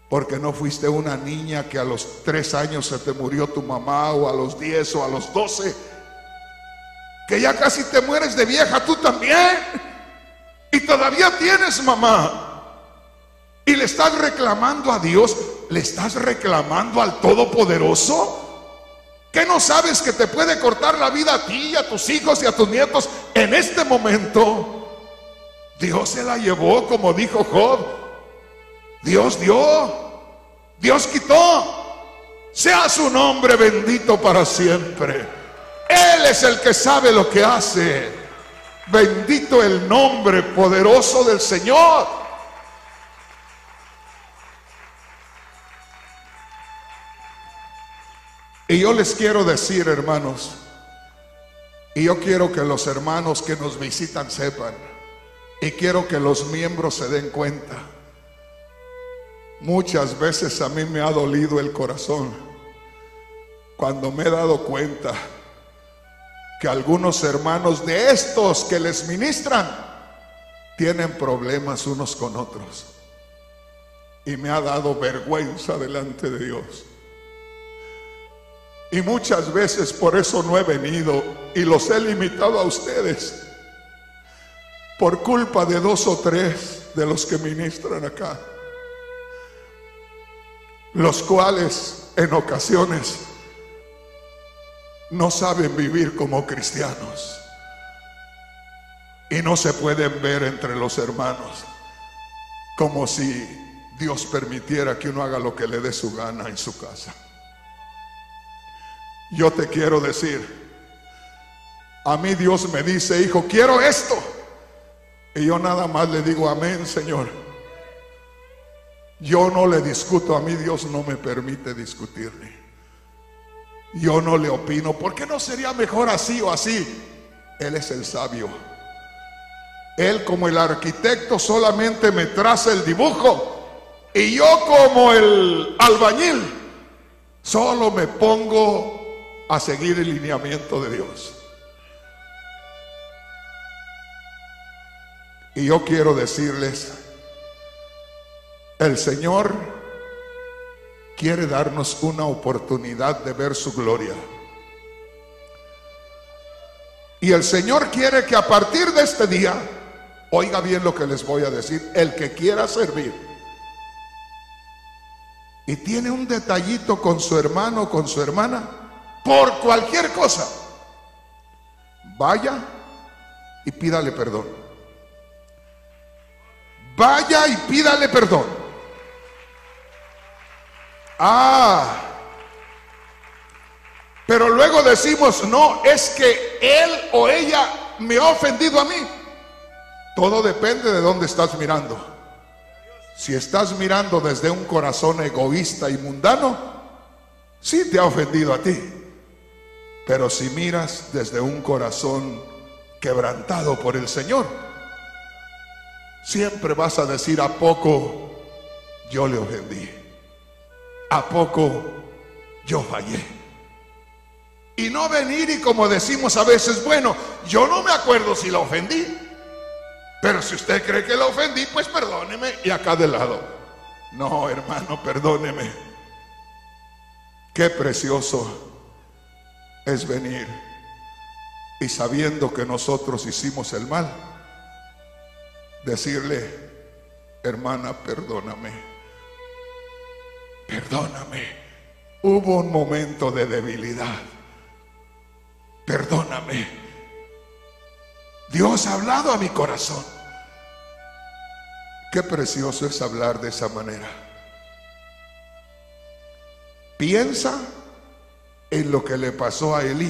Porque no fuiste una niña que a los tres años se te murió tu mamá, o a los diez o a los doce, que ya casi te mueres de vieja tú también, y todavía tienes mamá, y le estás reclamando a Dios, le estás reclamando al Todopoderoso, que no sabes que te puede cortar la vida a ti y a tus hijos y a tus nietos en este momento. Dios se la llevó, como dijo Job. Dios dio, Dios quitó. Sea su nombre bendito para siempre. Él es el que sabe lo que hace. Bendito el nombre poderoso del Señor. Y yo les quiero decir, hermanos, y yo quiero que los hermanos que nos visitan sepan, y quiero que los miembros se den cuenta, muchas veces a mí me ha dolido el corazón cuando me he dado cuenta que algunos hermanos de estos que les ministran tienen problemas unos con otros, y me ha dado vergüenza delante de Dios. Y muchas veces por eso no he venido y los he limitado a ustedes, por culpa de dos o tres de los que ministran acá, los cuales en ocasiones no saben vivir como cristianos y no se pueden ver entre los hermanos, como si Dios permitiera que uno haga lo que le dé su gana en su casa. Yo te quiero decir, a mí Dios me dice: hijo, quiero esto, y yo nada más le digo: amén, Señor. Yo no le discuto, a mí Dios no me permite discutirle. Yo no le opino, ¿por qué no sería mejor así o así? Él es el sabio. Él, como el arquitecto, solamente me traza el dibujo, y yo, como el albañil, solo me pongo a seguir el lineamiento de Dios. Y yo quiero decirles, el Señor quiere darnos una oportunidad de ver su gloria. Y el Señor quiere que a partir de este día, oiga bien lo que les voy a decir, el que quiera servir y tiene un detallito con su hermano o con su hermana, por cualquier cosa, vaya y pídale perdón. Vaya y pídale perdón. Ah, pero luego decimos: no, es que él o ella me ha ofendido a mí. Todo depende de dónde estás mirando. Si estás mirando desde un corazón egoísta y mundano, sí te ha ofendido a ti. Pero si miras desde un corazón quebrantado por el Señor, siempre vas a decir: ¿a poco yo le ofendí? ¿A poco yo fallé? Y no venir y, como decimos a veces, bueno, yo no me acuerdo si la ofendí, pero si usted cree que la ofendí, pues perdóneme, y acá de lado. No, hermano, perdóneme. Qué precioso es venir y, sabiendo que nosotros hicimos el mal, decirle: hermana, perdóname, perdóname, hubo un momento de debilidad, perdóname, Dios ha hablado a mi corazón. Qué precioso es hablar de esa manera. Piensa en lo que le pasó a Elí.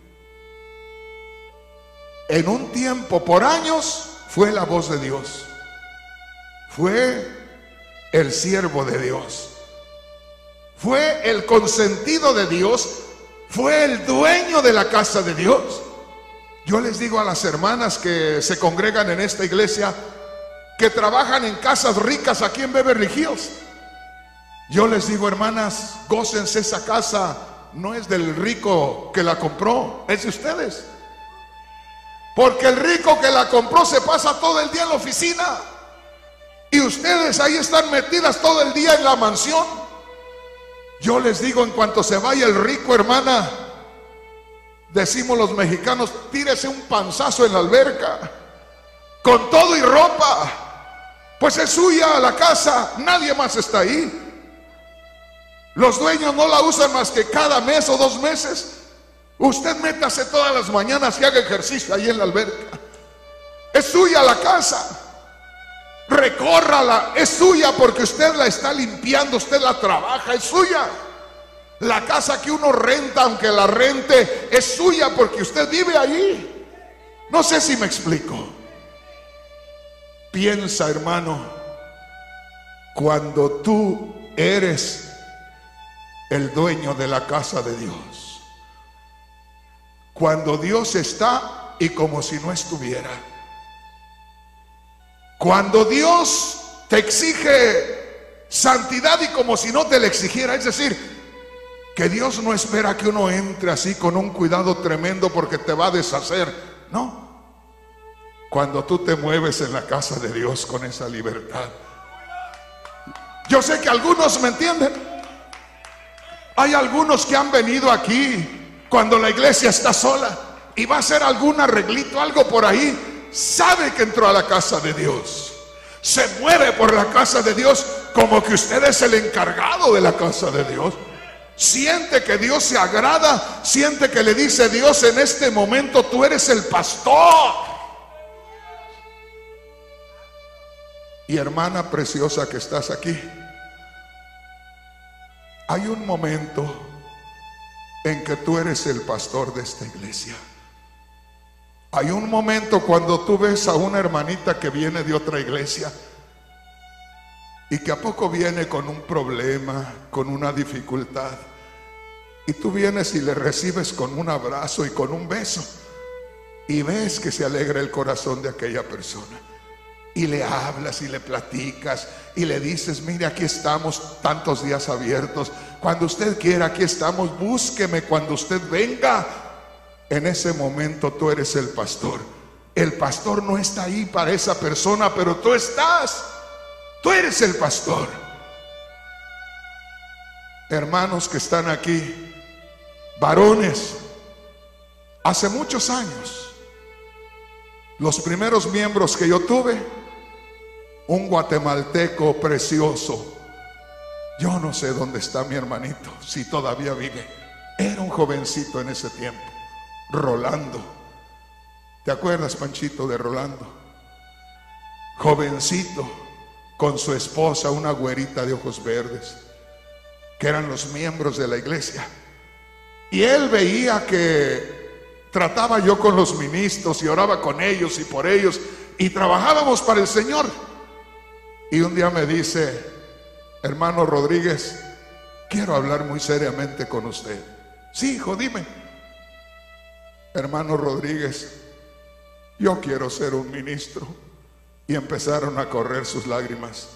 En un tiempo, por años, fue la voz de Dios, fue el siervo de Dios, fue el consentido de Dios, fue el dueño de la casa de Dios. Yo les digo a las hermanas que se congregan en esta iglesia, que trabajan en casas ricas aquí en Beverly Hills, yo les digo: hermanas, gócense, esa casa no es del rico que la compró, es de ustedes. Porque el rico que la compró se pasa todo el día en la oficina, Y ustedes ahí están metidas todo el día en la mansión. Yo les digo, en cuanto se vaya el rico, hermana, decimos los mexicanos, tírese un panzazo en la alberca, con todo y ropa, pues es suya la casa, nadie más está ahí. Los dueños no la usan más que cada mes o dos meses. Usted métase todas las mañanas y haga ejercicio ahí en la alberca. Es suya la casa, recórrala, es suya porque usted la está limpiando, usted la trabaja, es suya. La casa que uno renta, aunque la rente, es suya porque usted vive allí. No sé si me explico. Piensa, hermano, cuando tú eres el dueño de la casa de Dios, cuando Dios está y como si no estuviera, cuando Dios te exige santidad y como si no te la exigiera, es decir, que Dios no espera que uno entre así con un cuidado tremendo porque te va a deshacer, no. Cuando tú te mueves en la casa de Dios con esa libertad. Yo sé que algunos me entienden. Hay algunos que han venido aquí cuando la iglesia está sola y va a hacer algún arreglito, algo por ahí. Sabe que entró a la casa de Dios, se mueve por la casa de Dios como que usted es el encargado de la casa de Dios. Siente que Dios se agrada, siente que le dice Dios, en este momento tú eres el pastor. Y hermana preciosa que estás aquí, hay un momento en que tú eres el pastor de esta iglesia. Hay un momento cuando tú ves a una hermanita que viene de otra iglesia y que a poco viene con un problema, con una dificultad, y tú vienes y le recibes con un abrazo y con un beso, y ves que se alegra el corazón de aquella persona, y le hablas y le platicas y le dices, mire, aquí estamos tantos días abiertos, cuando usted quiera aquí estamos, búsqueme cuando usted venga. En ese momento tú eres el pastor. El pastor no está ahí para esa persona, pero tú estás. Tú eres el pastor. Hermanos que están aquí, varones, hace muchos años, los primeros miembros que yo tuve, un guatemalteco precioso, yo no sé dónde está mi hermanito, si todavía vive, era un jovencito en ese tiempo, Rolando. ¿Te acuerdas, Panchito, de Rolando? Jovencito, con su esposa, una güerita de ojos verdes, que eran los miembros de la iglesia. Y él veía que trataba yo con los ministros y oraba con ellos y por ellos y trabajábamos para el Señor. Y un día me dice, hermano Rodríguez, quiero hablar muy seriamente con usted. Sí, hijo, dime. Hermano Rodríguez, yo quiero ser un ministro. Y empezaron a correr sus lágrimas.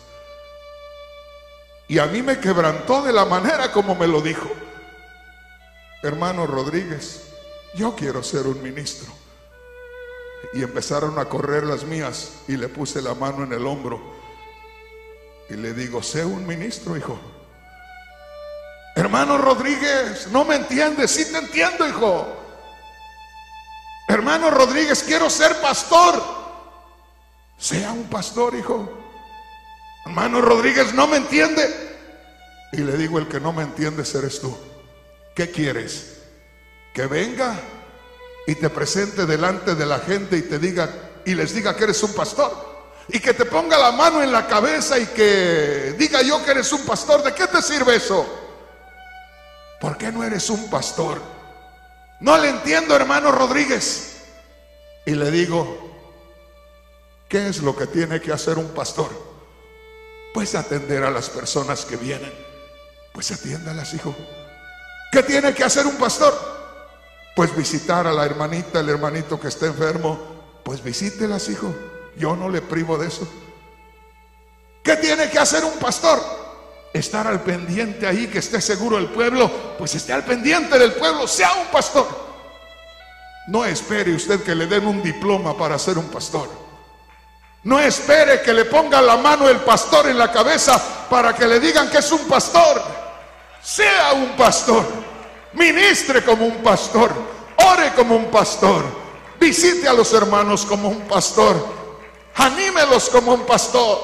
Y a mí me quebrantó de la manera como me lo dijo. Hermano Rodríguez, yo quiero ser un ministro. Y empezaron a correr las mías y le puse la mano en el hombro y le digo, sé un ministro, hijo. Hermano Rodríguez, no me entiendes. Sí te entiendo, hijo. Hermano Rodríguez, quiero ser pastor. Sea un pastor, hijo. Hermano Rodríguez, no me entiende. Y le digo, el que no me entiendes eres tú. ¿Qué quieres? Que venga y te presente delante de la gente y te diga, y les diga que eres un pastor, y que te ponga la mano en la cabeza y que diga yo que eres un pastor. ¿De qué te sirve eso? ¿Por qué no eres un pastor? No le entiendo, hermano Rodríguez. Y le digo, ¿qué es lo que tiene que hacer un pastor? Pues atender a las personas que vienen. Pues atiéndalas, hijo. ¿Qué tiene que hacer un pastor? Pues visitar a la hermanita, el hermanito que está enfermo. Pues visítelas, hijo. Yo no le privo de eso. ¿Qué tiene que hacer un pastor? Estar al pendiente ahí, que esté seguro el pueblo. Pues esté al pendiente del pueblo, sea un pastor. No espere usted que le den un diploma para ser un pastor. No espere que le ponga la mano el pastor en la cabeza para que le digan que es un pastor. Sea un pastor, ministre como un pastor, ore como un pastor, visite a los hermanos como un pastor, anímelos como un pastor.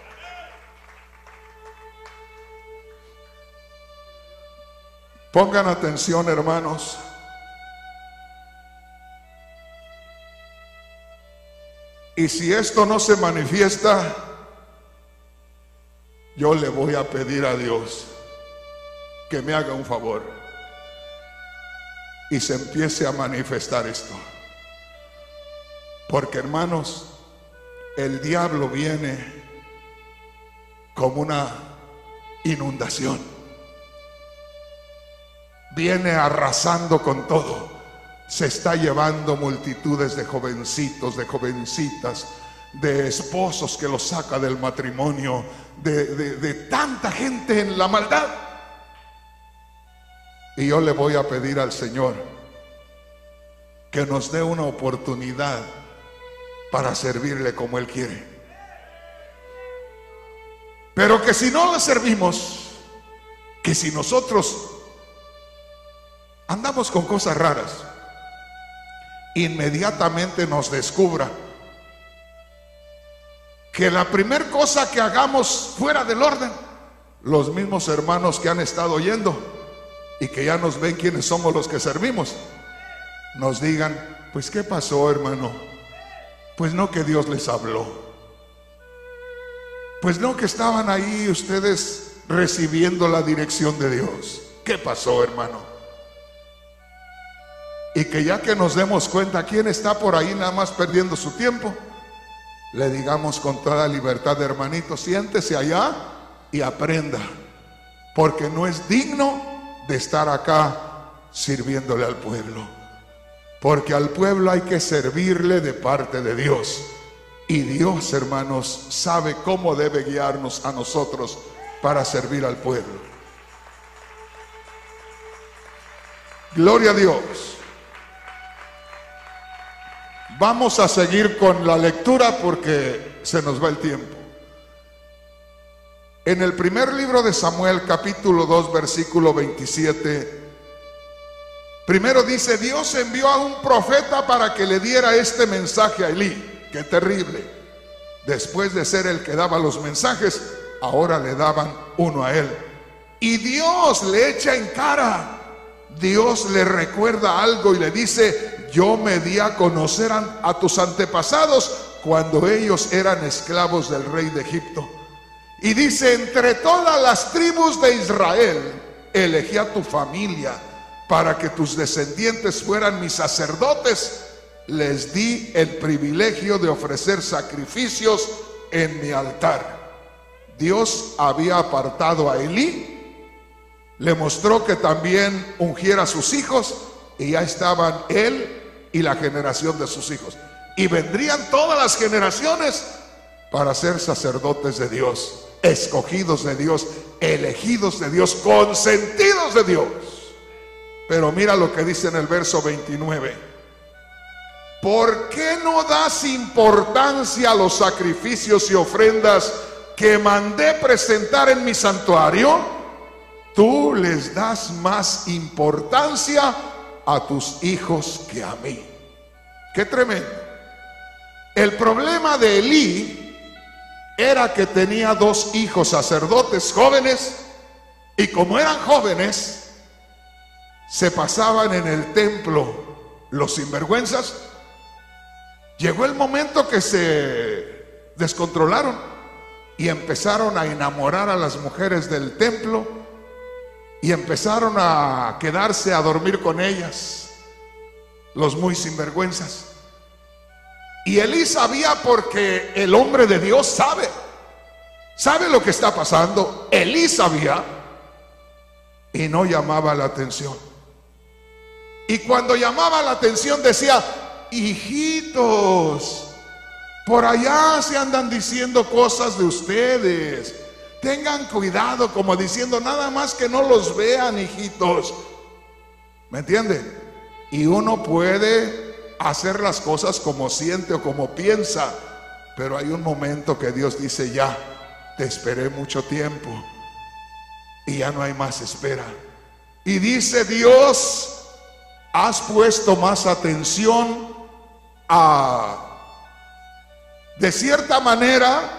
Pongan atención, hermanos. Y si esto no se manifiesta, yo le voy a pedir a Dios que me haga un favor y se empiece a manifestar esto. Porque, hermanos, el diablo viene como una inundación, viene arrasando con todo. Se está llevando multitudes de jovencitos, de jovencitas, de esposos que los saca del matrimonio, de, de, de tanta gente en la maldad. Y yo le voy a pedir al Señor que nos dé una oportunidad para servirle como Él quiere. Pero que si no le servimos, que si nosotros andamos con cosas raras, inmediatamente nos descubra que la primera cosa que hagamos fuera del orden, los mismos hermanos que han estado oyendo y que ya nos ven quiénes somos los que servimos, nos digan: pues ¿qué pasó, hermano? Pues no que Dios les habló, pues no que estaban ahí ustedes recibiendo la dirección de Dios. ¿Qué pasó, hermano? Y que ya que nos demos cuenta quién está por ahí nada más perdiendo su tiempo, le digamos con toda libertad: hermanito, siéntese allá y aprenda, porque no es digno de estar acá sirviéndole al pueblo. Porque al pueblo hay que servirle de parte de Dios. Y Dios, hermanos, sabe cómo debe guiarnos a nosotros para servir al pueblo. Gloria a Dios. Vamos a seguir con la lectura porque se nos va el tiempo. En el primer libro de Samuel, capítulo dos, versículo veintisiete, primero dice: Dios envió a un profeta para que le diera este mensaje a Elí. Qué terrible. Después de ser el que daba los mensajes, ahora le daban uno a él. Y Dios le echa en cara, Dios le recuerda algo y le dice: yo me di a conocer a tus antepasados cuando ellos eran esclavos del rey de Egipto. Y dice: entre todas las tribus de Israel elegí a tu familia para que tus descendientes fueran mis sacerdotes. Les di el privilegio de ofrecer sacrificios en mi altar. Dios había apartado a Elí, le mostró que también ungiera a sus hijos, y ya estaban él y la generación de sus hijos, y vendrían todas las generaciones para ser sacerdotes de Dios, escogidos de Dios, elegidos de Dios, consentidos de Dios. Pero mira lo que dice en el verso veintinueve: ¿por qué no das importancia a los sacrificios y ofrendas que mandé presentar en mi santuario? Tú les das más importancia a tus hijos que a mí. Qué tremendo. El problema de Elí era que tenía dos hijos sacerdotes jóvenes, y como eran jóvenes, se pasaban en el templo los sinvergüenzas. Llegó el momento que se descontrolaron y empezaron a enamorar a las mujeres del templo y empezaron a quedarse a dormir con ellas, los muy sinvergüenzas. Y Elí sabía, porque el hombre de Dios sabe, sabe lo que está pasando. Elí sabía y no llamaba la atención. Y cuando llamaba la atención decía: hijitos, por allá se andan diciendo cosas de ustedes, tengan cuidado, como diciendo: nada más que no los vean, hijitos. ¿Me entiende? Y uno puede hacer las cosas como siente o como piensa, Pero hay un momento que Dios dice: ya, te esperé mucho tiempo y ya no hay más espera. Y dice Dios: has puesto más atención a, de cierta manera,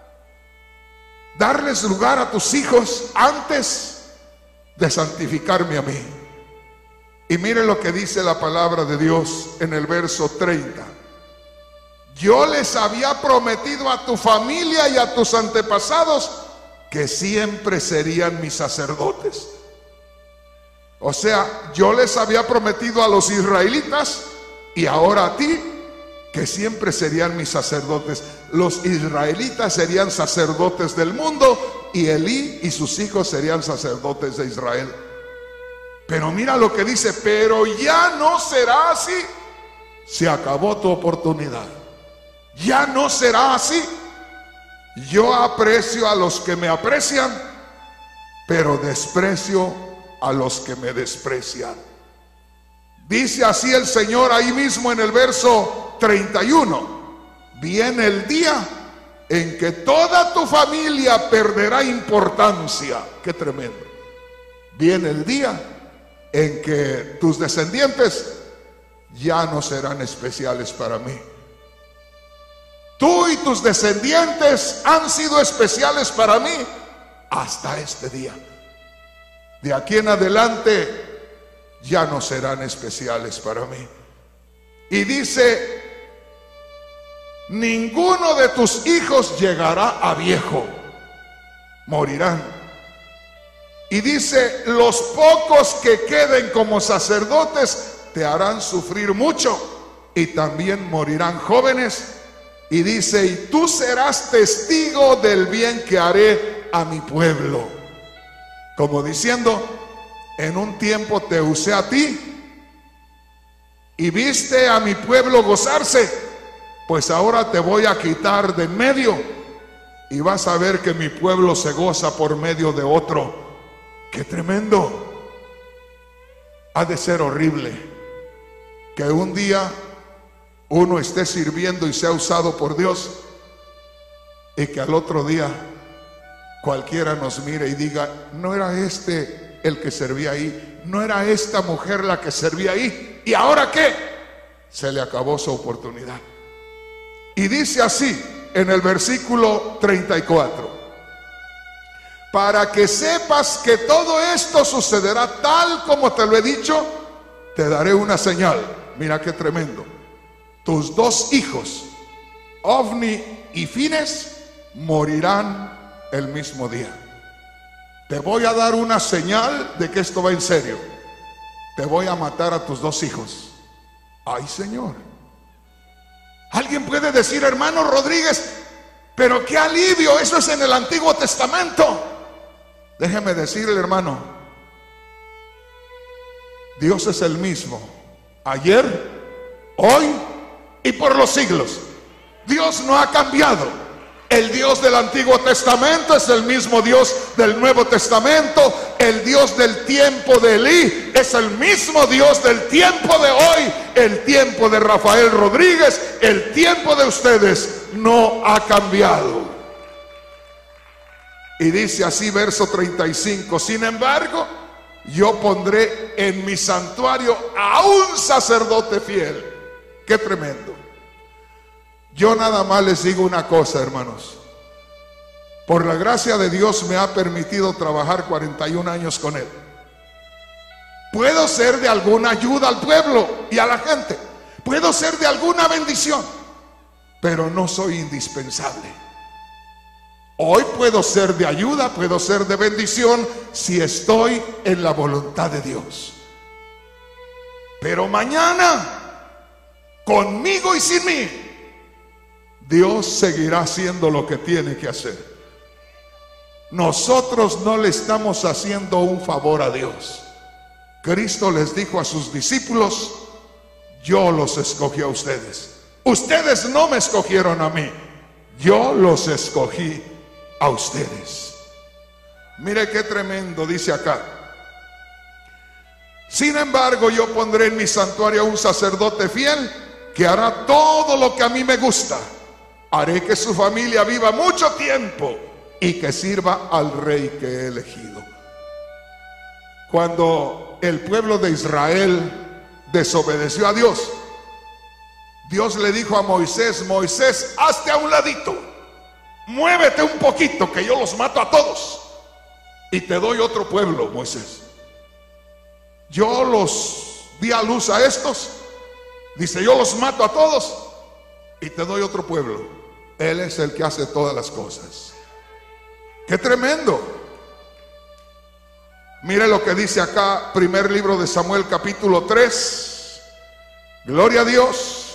darles lugar a tus hijos antes de santificarme a mí. Y mire lo que dice la palabra de Dios en el verso treinta. Yo les había prometido a tu familia y a tus antepasados que siempre serían mis sacerdotes. O sea, yo les había prometido a los israelitas y ahora a ti que siempre serían mis sacerdotes. Los israelitas serían sacerdotes del mundo y Elí y sus hijos serían sacerdotes de Israel. Pero mira lo que dice: pero ya no será así. Se acabó tu oportunidad. Ya no será así. Yo aprecio a los que me aprecian, pero desprecio a los que me desprecian. Dice así el Señor ahí mismo en el verso treinta y uno: viene el día en que toda tu familia perderá importancia. Qué tremendo. Viene el día en que tus descendientes ya no serán especiales para mí. Tú y tus descendientes han sido especiales para mí hasta este día. De aquí en adelante ya no serán especiales para mí. Y dice: ninguno de tus hijos llegará a viejo, morirán. Y dice: los pocos que queden como sacerdotes te harán sufrir mucho y también morirán jóvenes. Y dice: y tú serás testigo del bien que haré a mi pueblo. Como diciendo: en un tiempo te usé a ti y viste a mi pueblo gozarse, pues ahora te voy a quitar de en medio y vas a ver que mi pueblo se goza por medio de otro. ¡Qué tremendo! Ha de ser horrible que un día uno esté sirviendo y sea usado por Dios y que al otro día cualquiera nos mire y diga: no era este el que servía ahí, no era esta mujer la que servía ahí, ¿y ahora qué? Se le acabó su oportunidad. Y dice así en el versículo treinta y cuatro: para que sepas que todo esto sucederá tal como te lo he dicho, te daré una señal. Mira qué tremendo. Tus dos hijos, Ofni y Fines, morirán el mismo día. Te voy a dar una señal de que esto va en serio. Te voy a matar a tus dos hijos. Ay, Señor. Alguien puede decir: hermano Rodríguez, pero qué alivio, eso es en el Antiguo Testamento. Déjeme decirle, hermano, Dios es el mismo ayer, hoy y por los siglos. Dios no ha cambiado. El Dios del Antiguo Testamento es el mismo Dios del Nuevo Testamento. El Dios del tiempo de Elí es el mismo Dios del tiempo de hoy. El tiempo de Rafael Rodríguez, el tiempo de ustedes no ha cambiado. Y dice así verso treinta y cinco: sin embargo, yo pondré en mi santuario a un sacerdote fiel. Qué tremendo. Yo nada más les digo una cosa, hermanos. Por la gracia de Dios me ha permitido trabajar cuarenta y un años con Él. Puedo ser de alguna ayuda al pueblo y a la gente. Puedo ser de alguna bendición, pero no soy indispensable. Hoy puedo ser de ayuda, puedo ser de bendición si estoy en la voluntad de Dios. Pero mañana, conmigo y sin mí, Dios seguirá haciendo lo que tiene que hacer. Nosotros no le estamos haciendo un favor a Dios. Cristo les dijo a sus discípulos: yo los escogí a ustedes. Ustedes no me escogieron a mí, yo los escogí a ustedes. Mire qué tremendo dice acá: sin embargo, yo pondré en mi santuario a un sacerdote fiel que hará todo lo que a mí me gusta. Haré que su familia viva mucho tiempo y que sirva al rey que he elegido. Cuando el pueblo de Israel desobedeció a Dios, Dios le dijo a Moisés: Moisés, hazte a un ladito, muévete un poquito, que yo los mato a todos y te doy otro pueblo. Moisés, yo los di a luz a estos, dice, yo los mato a todos y te doy otro pueblo. Él es el que hace todas las cosas. ¡Qué tremendo! Mire lo que dice acá, primer libro de Samuel, capítulo tres. Gloria a Dios.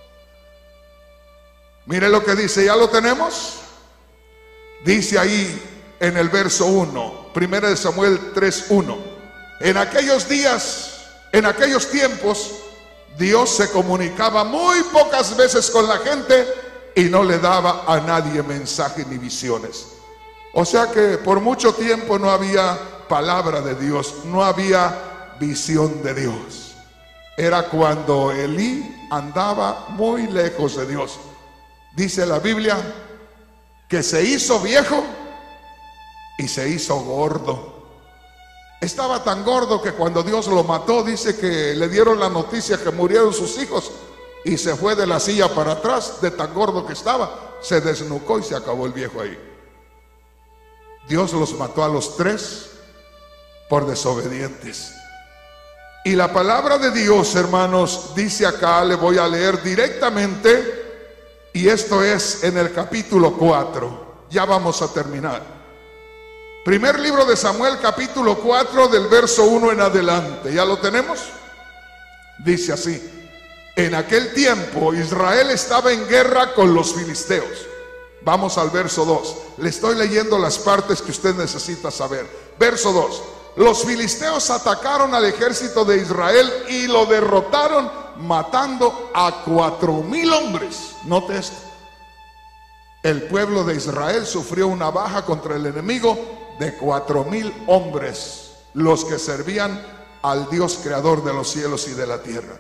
Mire lo que dice, ¿ya lo tenemos? Dice ahí en el verso uno, primera de Samuel tres, uno. En aquellos días, en aquellos tiempos, Dios se comunicaba muy pocas veces con la gente y no le daba a nadie mensaje ni visiones. O sea que por mucho tiempo no había palabra de Dios, no había visión de Dios. Era cuando Elí andaba muy lejos de Dios. Dice la Biblia que se hizo viejo y se hizo gordo. Estaba tan gordo que cuando Dios lo mató, dice que le dieron la noticia que murieron sus hijos y se fue de la silla para atrás, de tan gordo que estaba. Se desnucó y se acabó el viejo ahí. Dios los mató a los tres por desobedientes. Y la palabra de Dios, hermanos, dice acá, le voy a leer directamente, y esto es en el capítulo cuatro. Ya vamos a terminar. Primer libro de Samuel, capítulo cuatro, del verso uno en adelante. ¿Ya lo tenemos? Dice así: en aquel tiempo Israel estaba en guerra con los filisteos. Vamos al verso dos. Le estoy leyendo las partes que usted necesita saber. Verso dos. Los filisteos atacaron al ejército de Israel y lo derrotaron, matando a cuatro mil hombres. Note esto. El pueblo de Israel sufrió una baja contra el enemigo de cuatro mil hombres, los que servían al Dios creador de los cielos y de la tierra.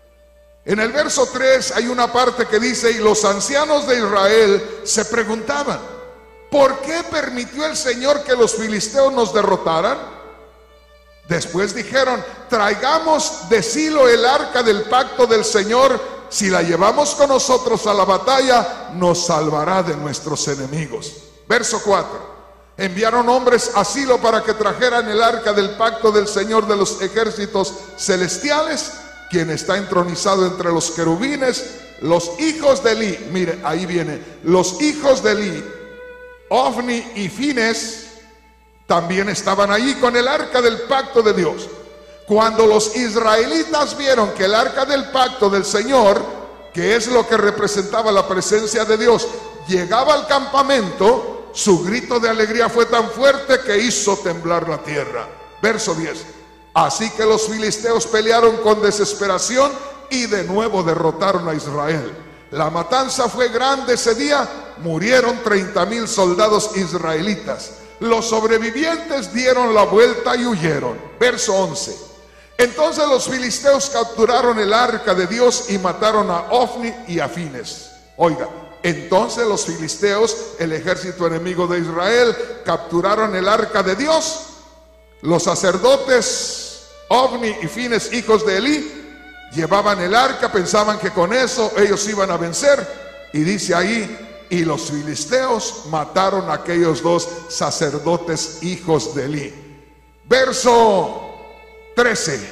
En el verso tres hay una parte que dice: y los ancianos de Israel se preguntaban, ¿por qué permitió el Señor que los filisteos nos derrotaran? Después dijeron: traigamos de Silo el arca del pacto del Señor, si la llevamos con nosotros a la batalla, nos salvará de nuestros enemigos. Verso cuatro. Enviaron hombres a Silo para que trajeran el arca del pacto del Señor de los ejércitos celestiales, quien está entronizado entre los querubines. Los hijos de Elí, mire, ahí viene, los hijos de Elí, Ofni y Fines, también estaban allí con el arca del pacto de Dios. Cuando los israelitas vieron que el arca del pacto del Señor, que es lo que representaba la presencia de Dios, llegaba al campamento, su grito de alegría fue tan fuerte que hizo temblar la tierra. Verso diez. Así que los filisteos pelearon con desesperación y de nuevo derrotaron a Israel. La matanza fue grande ese día, murieron treinta mil soldados israelitas. Los sobrevivientes dieron la vuelta y huyeron. Verso once. Entonces los filisteos capturaron el arca de Dios y mataron a Ofni y a Fines. Oiga, entonces los filisteos, el ejército enemigo de Israel, capturaron el arca de Dios. Los sacerdotes Ofni y Fines, hijos de Elí, llevaban el arca, pensaban que con eso ellos iban a vencer. Y dice ahí: y los filisteos mataron a aquellos dos sacerdotes hijos de Elí. Verso trece.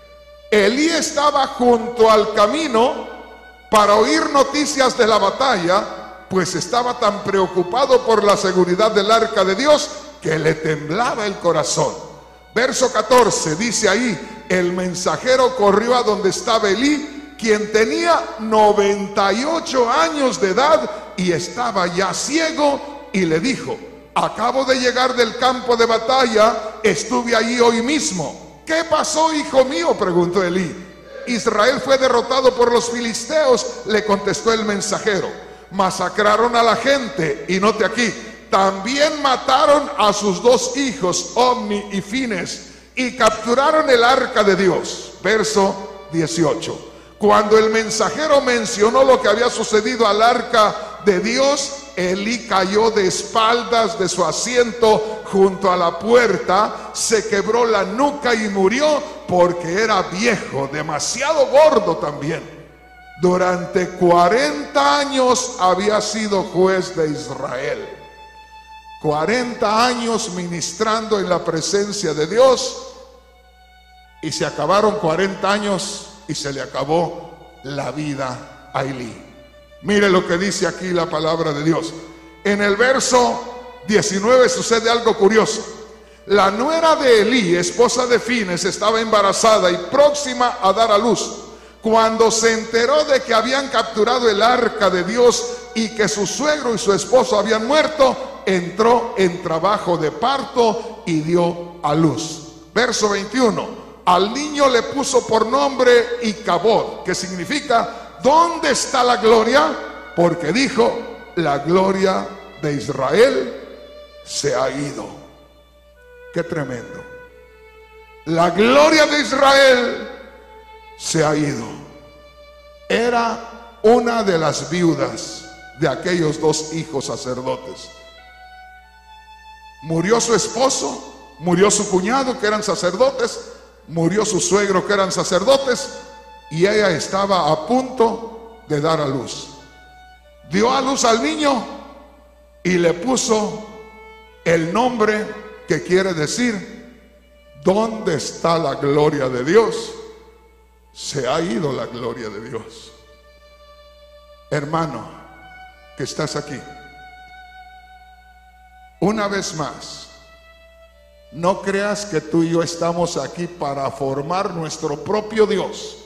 Elí estaba junto al camino para oír noticias de la batalla, pues estaba tan preocupado por la seguridad del arca de Dios que le temblaba el corazón. Verso catorce, dice ahí: el mensajero corrió a donde estaba Elí, quien tenía noventa y ocho años de edad y estaba ya ciego, y le dijo: acabo de llegar del campo de batalla, estuve allí hoy mismo. ¿Qué pasó, hijo mío?, preguntó Elí. Israel fue derrotado por los filisteos, le contestó el mensajero. Masacraron a la gente, y note aquí, también mataron a sus dos hijos, Ofni y Fines, y capturaron el arca de Dios. Verso dieciocho. Cuando el mensajero mencionó lo que había sucedido al arca de Dios, Elí cayó de espaldas de su asiento junto a la puerta, se quebró la nuca y murió porque era viejo, demasiado gordo también. Durante cuarenta años había sido juez de Israel. cuarenta años ministrando en la presencia de Dios, y se acabaron cuarenta años y se le acabó la vida a Elí. Mire lo que dice aquí la palabra de Dios. En el verso diecinueve sucede algo curioso. La nuera de Elí, esposa de Fines, estaba embarazada y próxima a dar a luz. Cuando se enteró de que habían capturado el arca de Dios y que su suegro y su esposo habían muerto, entró en trabajo de parto y dio a luz. Verso veintiuno. Al niño le puso por nombre Icabod, que significa ¿dónde está la gloria? Porque dijo, la gloria de Israel se ha ido. Qué tremendo. La gloria de Israel se ha ido. Era una de las viudas de aquellos dos hijos sacerdotes. Murió su esposo, murió su cuñado, que eran sacerdotes, murió su suegro, que eran sacerdotes, y ella estaba a punto de dar a luz. Dio a luz al niño y le puso el nombre que quiere decir, ¿dónde está la gloria de Dios? Se ha ido la gloria de Dios. Hermano, que estás aquí, una vez más, no creas que tú y yo estamos aquí para formar nuestro propio Dios,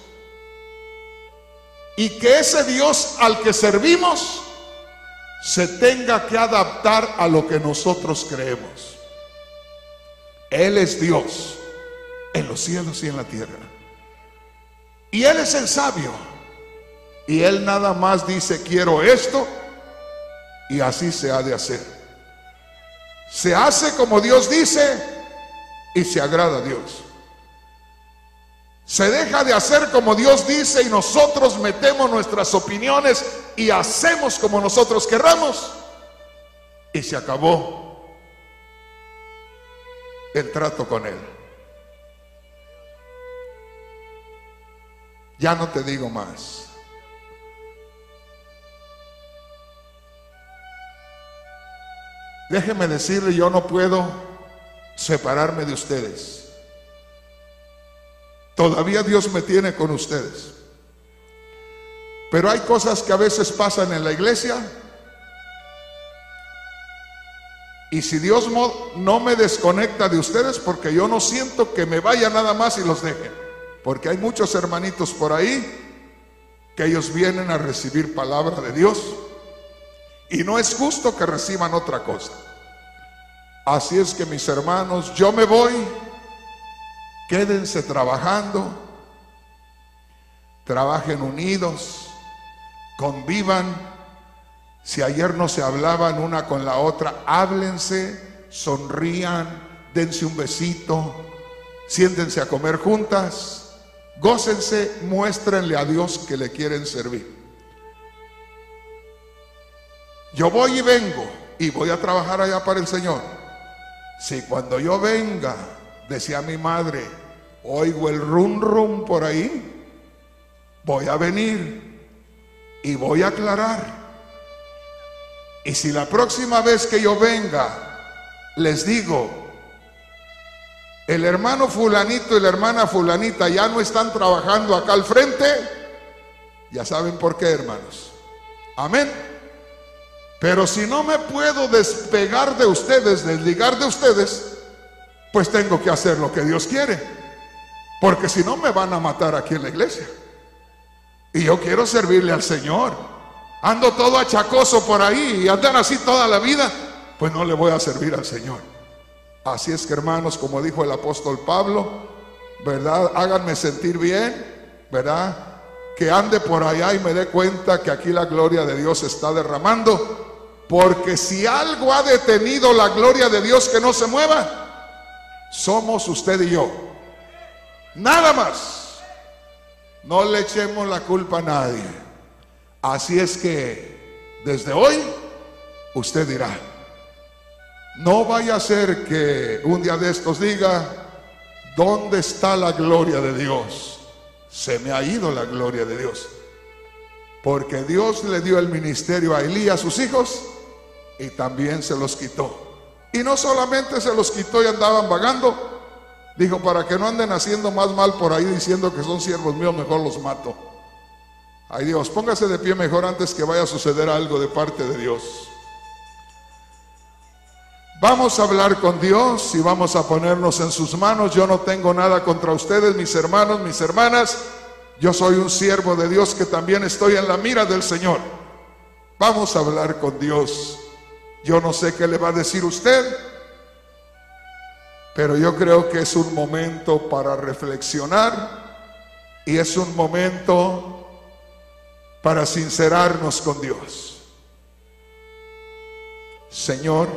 y que ese Dios al que servimos se tenga que adaptar a lo que nosotros creemos. Él es Dios en los cielos y en la tierra, y Él es el sabio, y Él nada más dice quiero esto y así se ha de hacer. Se hace como Dios dice y se agrada a Dios. Se deja de hacer como Dios dice y nosotros metemos nuestras opiniones y hacemos como nosotros querramos, y se acabó el trato con Él. Ya no te digo más. Déjeme decirle, yo no puedo separarme de ustedes. Todavía Dios me tiene con ustedes. Pero hay cosas que a veces pasan en la iglesia, y si Dios no me desconecta de ustedes, porque yo no siento que me vaya nada más y los deje, porque hay muchos hermanitos por ahí que ellos vienen a recibir palabra de Dios y no es justo que reciban otra cosa. Así es que, mis hermanos, yo me voy. Quédense trabajando, trabajen unidos, convivan. Si ayer no se hablaban una con la otra, háblense, sonrían, dense un besito, siéntense a comer juntas, gócense, muéstrenle a Dios que le quieren servir. Yo voy y vengo y voy a trabajar allá para el Señor. Si cuando yo venga, decía mi madre, oigo el rum rum por ahí, voy a venir y voy a aclarar. Y si la próxima vez que yo venga les digo, el hermano fulanito y la hermana fulanita ya no están trabajando acá al frente, ya saben por qué, hermanos. Amén. Pero si no me puedo despegar de ustedes, desligar de ustedes, pues tengo que hacer lo que Dios quiere, porque si no me van a matar aquí en la iglesia. Y yo quiero servirle al Señor. Ando todo achacoso por ahí y andar así toda la vida, pues no le voy a servir al Señor. Así es que, hermanos, como dijo el apóstol Pablo, ¿verdad? Háganme sentir bien, ¿verdad? Que ande por allá y me dé cuenta que aquí la gloria de Dios se está derramando, porque si algo ha detenido la gloria de Dios que no se mueva, somos usted y yo. Nada más. No le echemos la culpa a nadie. Así es que Desde hoy, usted dirá, no vaya a ser que un día de estos diga, ¿dónde está la gloria de Dios? Se me ha ido la gloria de Dios. Porque Dios le dio el ministerio a Elí, a sus hijos, y también se los quitó. Y no solamente se los quitó y andaban vagando, dijo, para que no anden haciendo más mal por ahí diciendo que son siervos míos, mejor los mato. Ay Dios, póngase de pie mejor antes que vaya a suceder algo de parte de Dios. Vamos a hablar con Dios y vamos a ponernos en sus manos. Yo no tengo nada contra ustedes, mis hermanos, mis hermanas. Yo soy un siervo de Dios que también estoy en la mira del Señor. Vamos a hablar con Dios. Yo no sé qué le va a decir usted, pero yo creo que es un momento para reflexionar y es un momento para sincerarnos con Dios. Señor,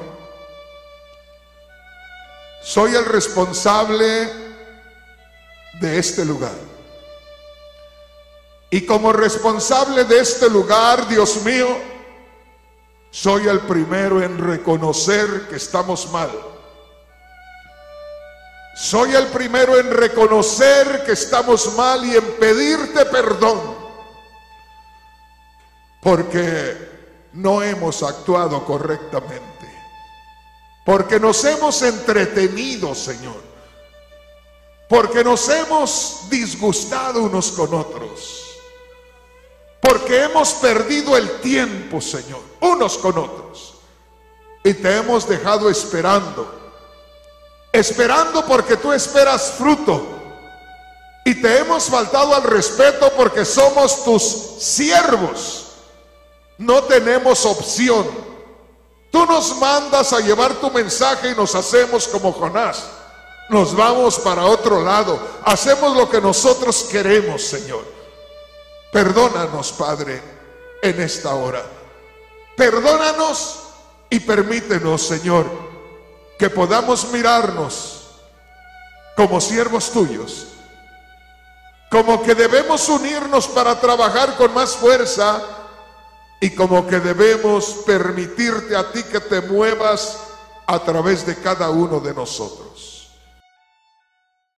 soy el responsable de este lugar. Y como responsable de este lugar, Dios mío, soy el primero en reconocer que estamos mal. Soy el primero en reconocer que estamos mal y en pedirte perdón, porque no hemos actuado correctamente, porque nos hemos entretenido, Señor, porque nos hemos disgustado unos con otros, porque hemos perdido el tiempo, Señor, unos con otros, y te hemos dejado esperando, esperando porque tú esperas fruto, y te hemos faltado al respeto porque somos tus siervos. No tenemos opción. Tú nos mandas a llevar tu mensaje y nos hacemos como Jonás. Nos vamos para otro lado. Hacemos lo que nosotros queremos, Señor. Perdónanos, Padre, en esta hora. Perdónanos y permítenos, Señor, que podamos mirarnos como siervos tuyos, como que debemos unirnos para trabajar con más fuerza y como que debemos permitirte a ti que te muevas a través de cada uno de nosotros.